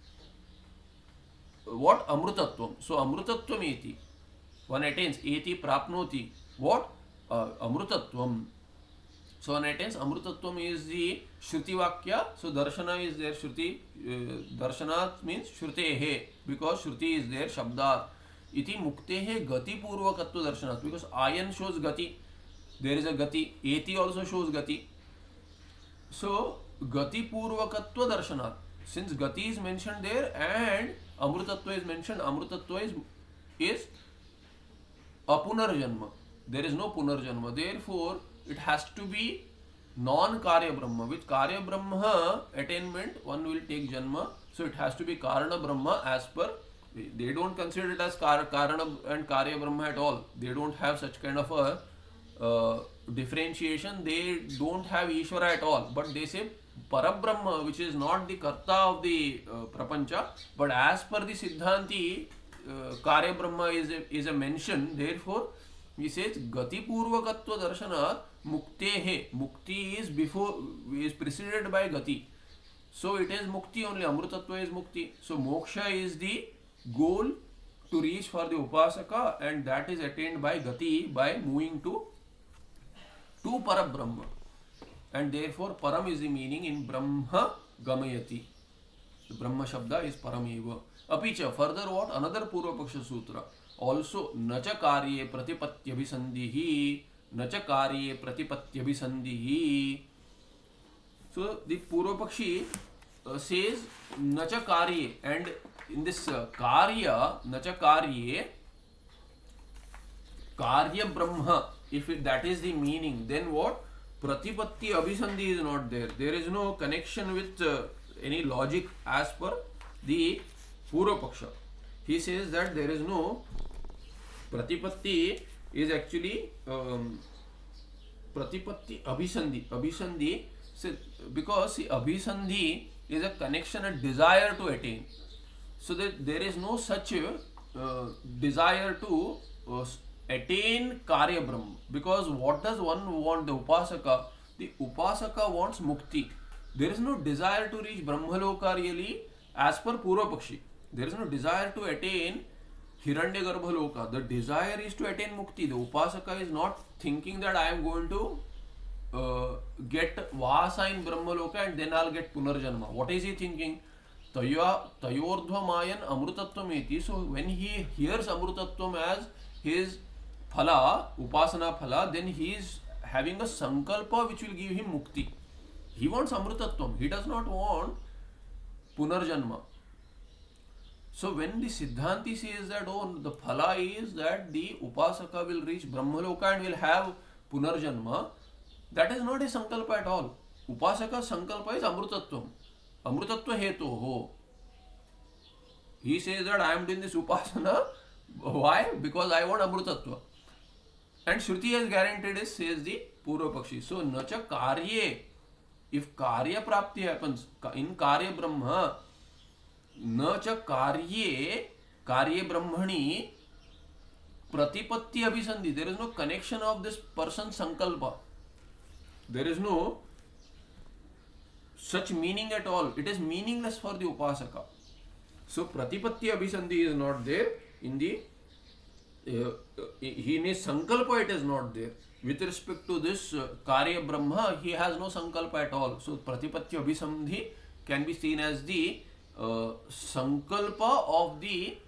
what? Amrutatvam. So Amrutatvam eti. One attains eti prapnoti. What? Amrutatvam. So one attains Amrutatvam is the Shruti Vakya. So Darshana is there. Shruti. Darshana means Shrutehe. Because Shruti is there. Shabdat. Iti Muktehe Gati Purvakatva Darshanat. Because Ayan shows Gati. There is a Gati. Eti also shows Gati. So Gati Purvakatva Darshanat. Since Gati is mentioned there and Amrutatva is mentioned, Amrutatva is Apunarjanma. There is no Punarjanma. Therefore, it has to be non-Karya Brahma. With Karya Brahma attainment, one will take Janma. So it has to be Karana Brahma as per. They don't consider it as Karana and Karya Brahma at all. They don't have such kind of a differentiation. They don't have Ishvara at all. But they say Parabrahma, which is not the Karta of the Prapancha, but as per the Siddhanti, Karya Brahma is a mention. Therefore, he says Gati Purvakatva Darshanat Muktehe. Mukti is preceded by Gati. So it is Mukti only. Amrutatva is Mukti. So Moksha is the goal to reach for the Upasaka, and that is attained by Gati by moving to Parabrahma. And therefore Param is the meaning in Brahma Gamayati. The Brahma Shabda is Parameva. Apicha, further what? Another Purvapaksha Sutra. Also, Nacha Karye Pratipatyabhisandihi. Nacha Karye Pratipatyabhisandihi. So the Purvapakshi says Nacha Karye, and in this Karya, Nacha Karye, Karya Brahma, if that is the meaning, then what? Pratipatti Abhisandhi is not there. There is no connection with any logic as per the Purvapaksha. He says that there is no Pratipatti is actually Pratipatti Abhisandhi. Abhisandhi, because Abhisandhi is a connection, a desire to attain. So that there is no such desire to attain Karya Brahma. Because what does one want? The Upasaka. The Upasaka wants Mukti. There is no desire to reach Brahmaloka really as per Purvapakshi. There is no desire to attain Hiranyagarbha Loka. The desire is to attain Mukti. The Upasaka is not thinking that I am going to get Vasa in Brahmaloka and then I'll get Punarjanma. What is he thinking? Tayordhvamayan Amrutatvam. So when he hears Amrutatvam as his phala, Upasana phala, then he is having a sankalpa which will give him Mukti. He wants Amrutatvam. He does not want Punarjanma. So when the Siddhanti says that, oh, the phala is that the Upasaka will reach Brahmaloka and will have Punarjanma, that is not a sankalpa at all. Upasaka sankalpa is Amrutatvam. Amrutatva hetu ho. He says that I am doing this Upasana. Why? Because I want Amrutatva. And Shruti has guaranteed it, says the Purvapakshi. So, nacha karye. If karya prapti happens in Karya Brahma, nacha karye brahmani pratipatti abhisandhi. There is no connection of this person's sankalpa. There is no such meaning at all. It is meaningless for the Upasaka. So pratipatti abhisandhi is not there in the in his sankalpa. It is not there. With respect to this Karya Brahma, he has no sankalpa at all. So pratipatti abhisandhi can be seen as the sankalpa of the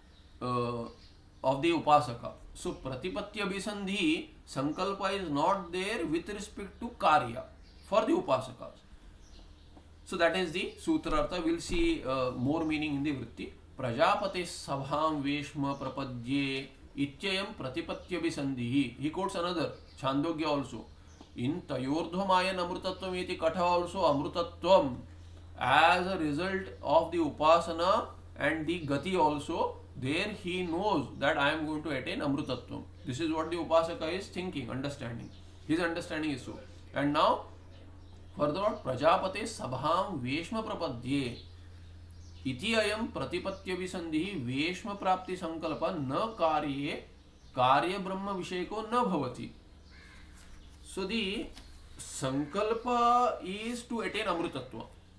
Upasaka. So pratipatti abhisandhi sankalpa is not there with respect to Karya for the Upasakas. So that is the Sutrartha. We will see more meaning in the Vritti. Prajapate sabham veshma prapadye ityayam pratipatyabhisandhihi. He quotes another, Chandogya also. In Tayordhvamayan amrutatvam iti katha also amrutatvam. As a result of the Upasana and the Gati also, there he knows that I am going to attain amrutatvam. This is what the Upasaka is thinking, understanding. His understanding is so. And now, further on, Prajapate sabham veshma prapadye iti ayam pratipatyabhisandhihi veshma prapti sankalpa na karye karya brahma vishayako na bhavati. So the sankalpa is to attain amrutatva.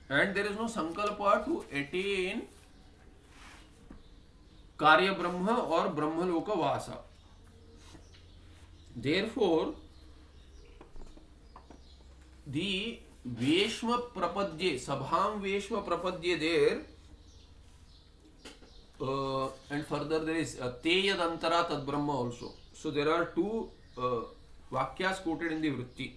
and there is no sankalpa to attain Karya Brahma or Brahmaloka Vasa. Therefore, the Veshma Prapadye, Sabham Veshma Prapadye there, and further there is Teyadantara Tad Brahma also. So there are two Vakyas quoted in the Vritti.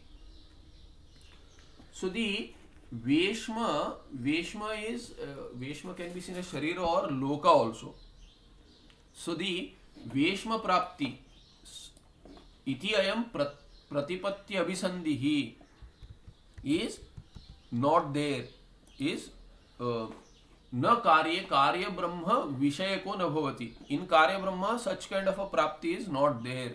So the Veshma is, Veshma can be seen as Sharira or Loka also. So the Veshma Prapti iti ayam pratipatti abhisandhihi is not there, is na karya brahma vishayako na bhavati. In karya brahma such kind of a prapti is not there.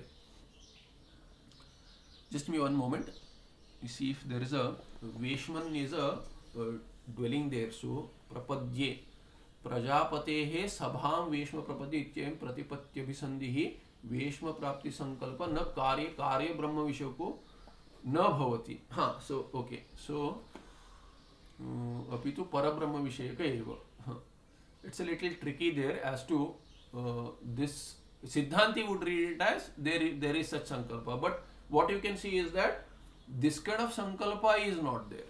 Just me one moment. You see if there is a Veshman is a dwelling there. So prapadye प्रजापतेः सभां वेश्म प्रपदि इत्ययं प्रतिपत्त्यभिसन्धिः वेश्म प्राप्ति संकल्प न कार्य ब्रह्म विषय को न भवति. हाँ, सो ओके, सो अपितु परब्रह्म विषयक एव. It's a little tricky there as to this. Siddhanti would read it as there is such sankalpa, but what you can see is that this kind of sankalpa is not there.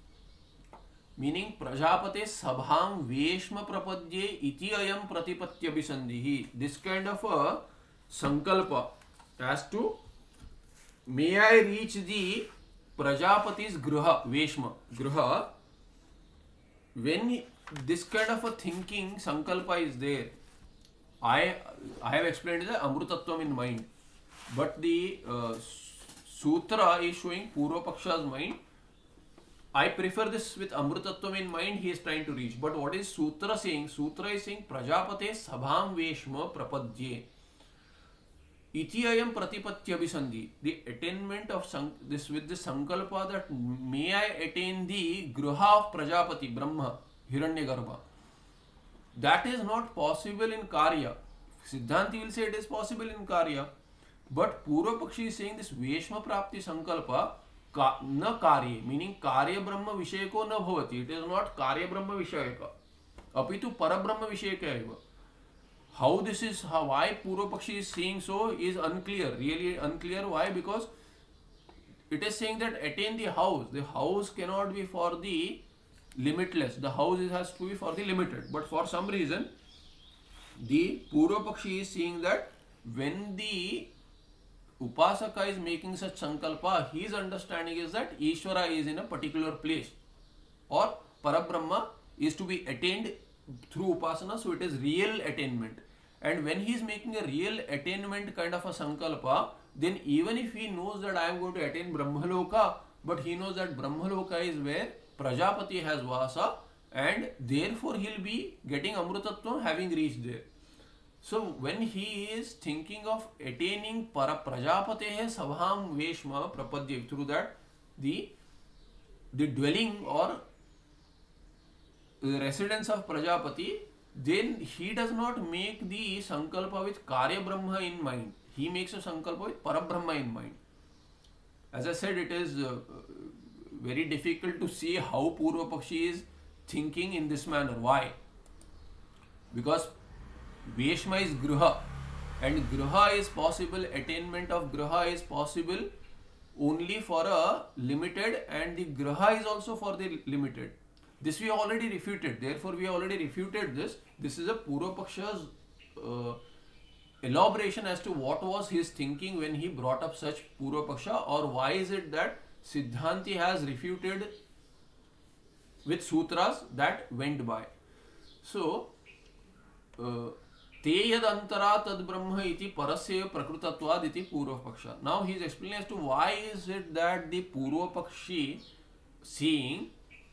Meaning Prajapate Sabham Veshma Prapadye iti ayam pratipattyabhisandhihi. This kind of a sankalpa as to may I reach the Prajapati's Gruha, Veshma, Gruha. When this kind of a thinking sankalpa is there, I have explained the Amrutattvam in mind, but the Sutra is showing Purva Paksha's mind. I prefer this with Amrutattvam in mind, he is trying to reach. But what is Sutra saying? Sutra is saying Prajapate Sabham Veshma Prapadye iti ayam pratipattyabhisandhi. The attainment of this with the sankalpa that may I attain the Gruha of Prajapati, Brahma, Hiranyagarbha. That is not possible in Karya. Siddhanti will say it is possible in Karya. But Purva Pakshi is saying this Veshma Prapti Sankalpa न कार्य, meaning कार्य ब्रह्म विषय को न भवति. It is not कार्य ब्रह्म विषय का, अपितु परब्रह्म विषय का एव. हाउ दिस इज, व्हाई पूर्व पक्षी is saying so is unclear, really unclear. Why? Because it is saying that attain the house cannot be for the limitless, the house has to be for the limited. But for some reason the Purva Pakshi is saying that when the Upasaka is making such sankalpa, his understanding is that Ishvara is in a particular place or Parabrahma is to be attained through Upasana, so it is real attainment. And when he is making a real attainment kind of a sankalpa, then even if he knows that I am going to attain Brahmaloka, but he knows that Brahmaloka is where Prajapati has Vasa, and therefore he will be getting Amrutattvam having reached there. So when he is thinking of attaining Prajapatehe Sabham Veshma Prapadye, through that the dwelling or the residence of Prajapati, then he does not make the sankalpa with Karya Brahma in mind. He makes a sankalpa with Parabrahma in mind. As I said, it is very difficult to see how Purva Pakshi is thinking in this manner. Why? Because Veshma is Gruha, and Gruha is possible, attainment of Gruha is possible only for a limited, and the Gruha is also for the limited. This we already refuted, therefore we already refuted this. This is a Purva Paksha's elaboration as to what was his thinking when he brought up such Purva Paksha, or why is it that Siddhanti has refuted with sutras that went by. So, te yad antara tad brahma iti parasya prakrutatvad iti Purva Paksha. Now he is explaining as to why is it that the Purva Pakshi seeing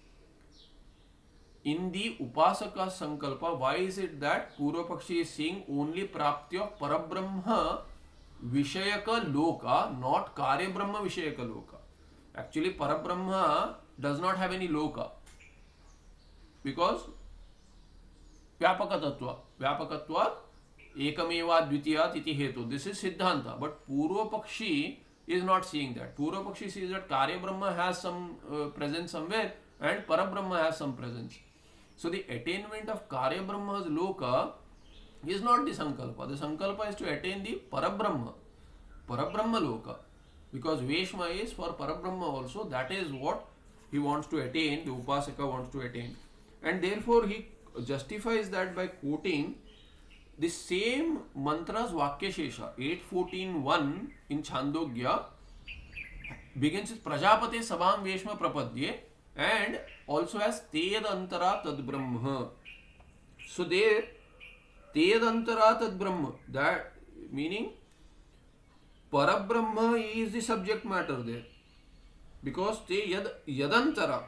in the Upasaka Sankalpa, why is it that Purva Pakshi is seeing only Prapti of Parabrahma Vishayaka Loka, not Karya Brahma Vishayaka Loka? Actually, Parabrahma does not have any Loka, because Vyapaka Tattva, Vyapakatva Ekameva Dvitiyat iti hetu. This is Siddhanta, but Purva Pakshi is not seeing that. Purva Pakshi sees that Karya Brahma has some presence somewhere, and Parabrahma has some presence. So the attainment of Karya Brahma's loka is not the Sankalpa. The Sankalpa is to attain the Parabrahma loka. Because Veshma is for Parabrahma also, that is what he wants to attain, the Upasaka wants to attain. And therefore he justifies that by quoting the same mantras Vakya Shesha 8.14.1 in Chandogya begins with Prajapate Sabam Veshma Prapadye and also has Tedantara Tad Brahma. So there Tedantara Tad Brahma, that meaning Parabrahma is the subject matter there, because te yadantara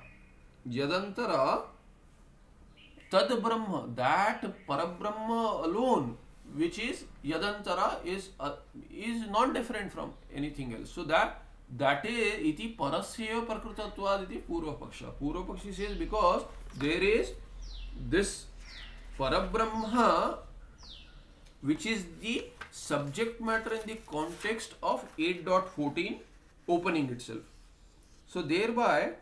tad Brahma, that Parabrahma alone, which is yadantara, is not different from anything else. So that is iti parasya prakrutatvad iti Purva Paksha. Purva Pakshi says because there is this Parabrahma which is the subject matter in the context of 8.14 opening itself. So thereby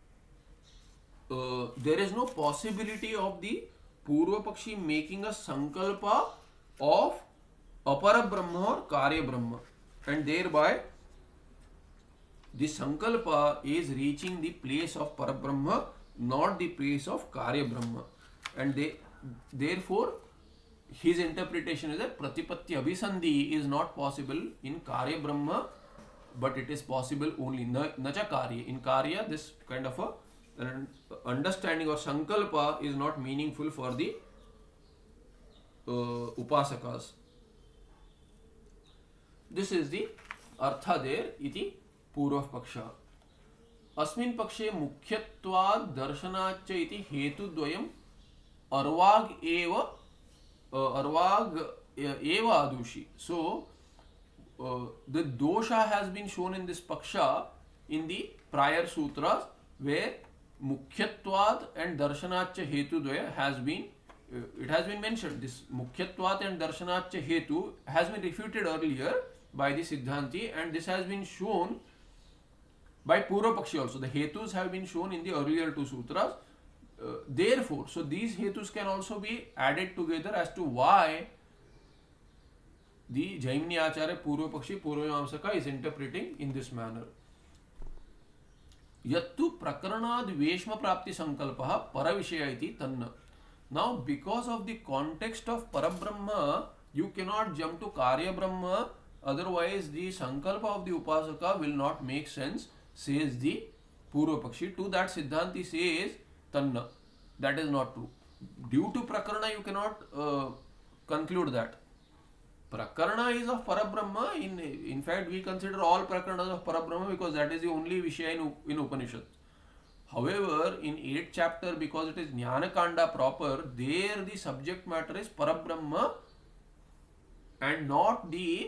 there is no possibility of the Purva Pakshi making a Sankalpa of Apara Brahma or Karya Brahma, and thereby the Sankalpa is reaching the place of Parabrahma, not the place of Karya Brahma, and therefore his interpretation is that Pratipatti Abhisandhi is not possible in Karya Brahma, but it is possible only Nacha Karya. In Karya, this kind of an understanding of Sankalpa is not meaningful for the Upasakas. This is the Artha there, iti Purva Paksha. Asmin Pakshe Mukhyatvad Darshanachya iti Hetu Dvayam Arvag eva adushi. So the dosha has been shown in this paksha in the prior sutras, where mukhyatvat and darshanachya hetu dvaya has been mentioned. This mukhyatvat and darshanachya hetu has been refuted earlier by the Siddhanti, and this has been shown by Purva Pakshi also. The hetus have been shown in the earlier two sutras. Therefore, so these hetus can also be added together as to why the Jaimini Acharya Purva Pakshi Purvamamsaka is interpreting in this manner. Yattu Prakaranad Veshma Prapti Sankalpaha Paravishaya iti Tanna. Now, because of the context of Parabrahma, you cannot jump to Karya Brahma, otherwise the Sankalpa of the Upasaka will not make sense, says the Purva Pakshi. To that Siddhanti says Tanna. That is not true. Due to Prakarana, you cannot conclude that. Prakarana is of Parabrahma. In fact, we consider all Prakaranas of Parabrahma because that is the only Vishaya in Upanishad. However, in 8th chapter, because it is Jnana Kanda proper, there the subject matter is Parabrahma and not the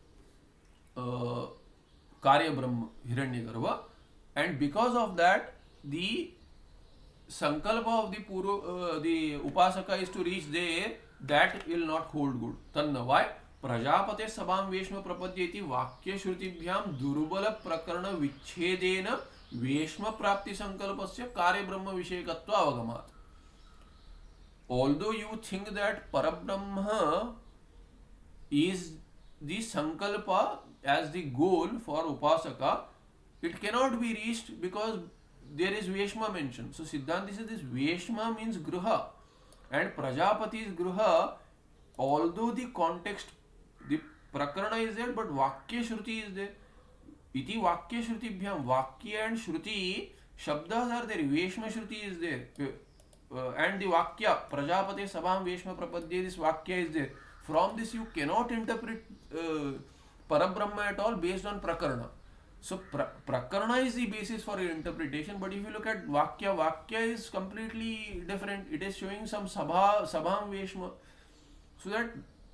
Karya Brahma, Hiranyagarbha. And because of that, the Sankalpa of the Upasaka is to reach there, that will not hold good. Tanna. Why? Prajapate Sabam Veshma Prapadyeti Vakya Shrutibhyam Durbala Prakarana Vichedena Veshma Prapti Sankalpasya Karya Brahma Vishekatva Avagamat. Although you think that Parabrahma is the Sankalpa as the goal for Upasaka, it cannot be reached because there is Veshma mentioned. So Siddhanti says this Veshma means Gruha, and Prajapati's Gruha, although the context, the Prakarana is there, but Vakya Shruti is there. Iti Vakya Shruti Bhyam, Vakya and Shruti, Shabdas are there, Veshma Shruti is there, and the Vakya, Prajapati Sabam Veshma Prapadye, this Vakya is there. From this you cannot interpret Parabrahma at all based on Prakarana. So Prakarana is the basis for your interpretation, but if you look at Vakya is completely different. It is showing some Sabham Veshma. So that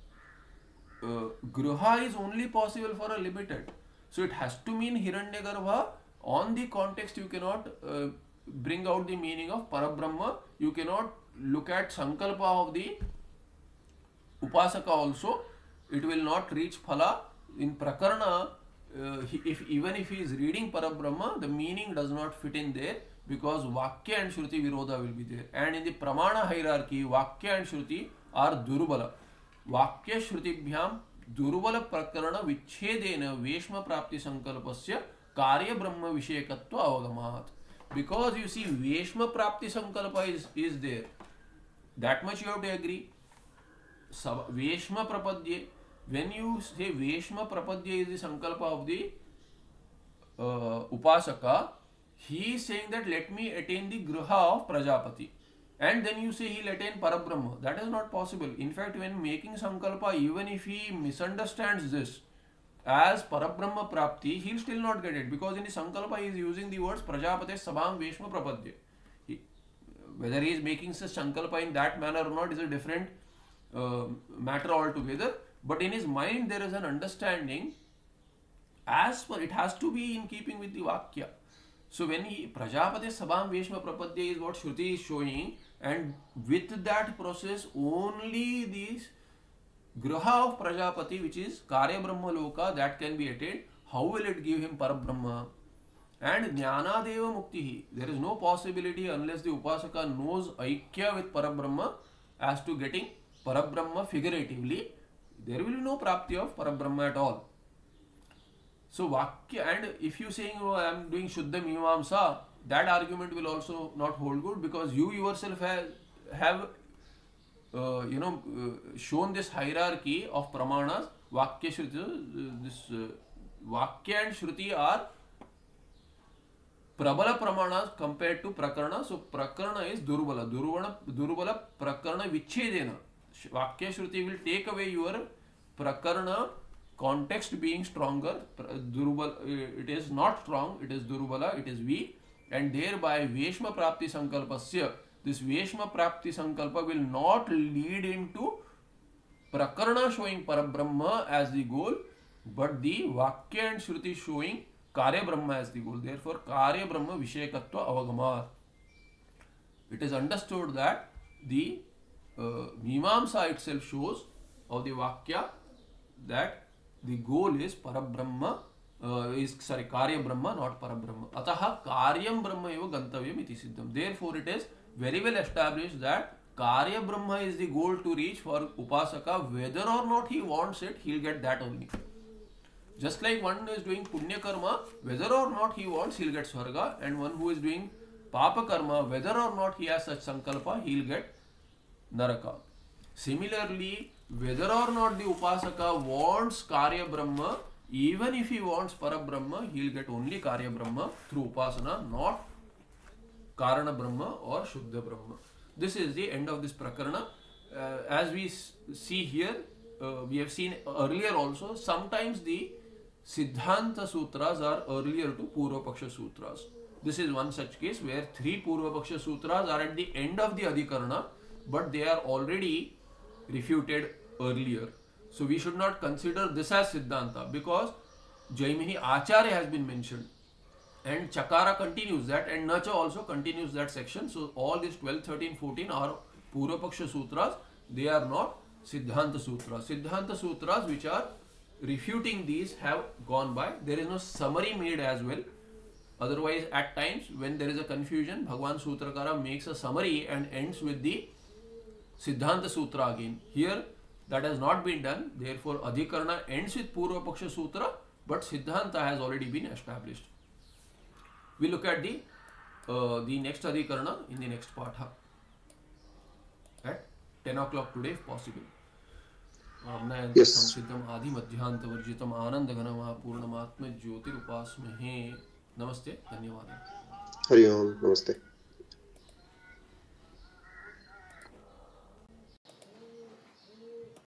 Gruha is only possible for a limited. So it has to mean Hiranyagarbha. On the context you cannot bring out the meaning of Parabrahma. You cannot look at Sankalpa of the Upasaka also. It will not reach Phala. In Prakarana, even if he is reading Parabrahma, the meaning does not fit in there. because Vakya and Shruti Virodha will be there. And in the Pramana hierarchy, Vakya and Shruti are Durubala. Vakya Shrutibhyam Durubala Prakarana Vichedena Veshma Prapti Sankalpasya Karya Brahma Vishekatva Avagamat. Because you see, Veshma Prapti Sankalpa is there. That much you have to agree. Veshma Prapadye. When you say Veshma Prapadye is the Sankalpa of the Upasaka, he is saying that let me attain the Griha of Prajapati. And then you say he will attain Parabrahma. That is not possible. In fact, when making Sankalpa, even if he misunderstands this as Parabrahma Prapti, he will still not get it. Because in the Sankalpa, he is using the words Prajapate Sabham Veshma Prapadye. Whether he is making such Sankalpa in that manner or not is a different matter altogether. But in his mind, there is an understanding as per it has to be in keeping with the Vakya. So when he Prajapate Sabham Veshma Prapadye is what Shruti is showing, and with that process only this Griha of Prajapati, which is Karya Brahma Loka, that can be attained. How will it give him Parabrahma? And Jnana Deva Muktihi. There is no possibility unless the Upasaka knows Aikya with Parabrahma as to getting Parabrahma figuratively. There will be no Prapti of Parabrahma at all. So Vakya, and if you saying, oh, I am doing Shuddha Mimamsa, that argument will also not hold good, because you yourself have shown this hierarchy of Pramanas. Vakya Shruti, Vakya and Shruti are Prabala Pramanas compared to Prakarana. So Prakarana is Durubala. Durubala Prakarana Vichedena. Vakya Shruti will take away your Prakarana context being stronger. Durubala, it is not strong, it is Durubala, it is weak, and thereby Veshma Prapti Sankalpasya, this Veshma Prapti Sankalpa will not lead into Prakarana showing Parabrahma as the goal, but the Vakya and Shruti showing Karya Brahma as the goal. Therefore, Karya Brahma Vishekatva Avagama. It is understood that the Mimamsa itself shows of the Vakya that the goal is Parabrahma, Karya Brahma, not Parabrahma. Ataha Karyam Brahma eva gantavyam iti siddham. Therefore, it is very well established that Karya Brahma is the goal to reach for Upasaka. Whether or not he wants it, he will get that only. Just like one is doing Punya Karma, whether or not he wants, he will get Swarga. And one who is doing Papa Karma, whether or not he has such Sankalpa, he will get Naraka. Similarly, whether or not the Upasaka wants Karya Brahma, even if he wants Parabrahma, he will get only Karya Brahma through Upasana, not Karana Brahma or Shuddha Brahma. This is the end of this Prakarana. As we see here, we have seen earlier also, sometimes the Siddhanta Sutras are earlier to Purva Paksha Sutras. This is one such case where 3 Purva Paksha Sutras are at the end of the Adhikarana, but they are already refuted earlier. So we should not consider this as Siddhanta, because Jaimini Acharya has been mentioned, and Chakara continues that, and Nacha also continues that section. So all these 12, 13, 14 are Purva Paksha Sutras. They are not Siddhanta Sutras. Siddhanta Sutras which are refuting these have gone by. There is no summary made as well. Otherwise, at times when there is a confusion, Bhagwan Sutrakara makes a summary and ends with the Siddhanta Sutra again. Here that has not been done. Therefore, Adhikarana ends with Purva Paksha Sutra, but Siddhanta has already been established. We look at the next Adhikarana in the next Patha at 10 o'clock today if possible. Yes. Samsiddham Adi Madhyantam Varjitam Anandaganama Purnamatma Jyotir Upasmahe. Namaste. Dhanyawad. Hari Om. Namaste.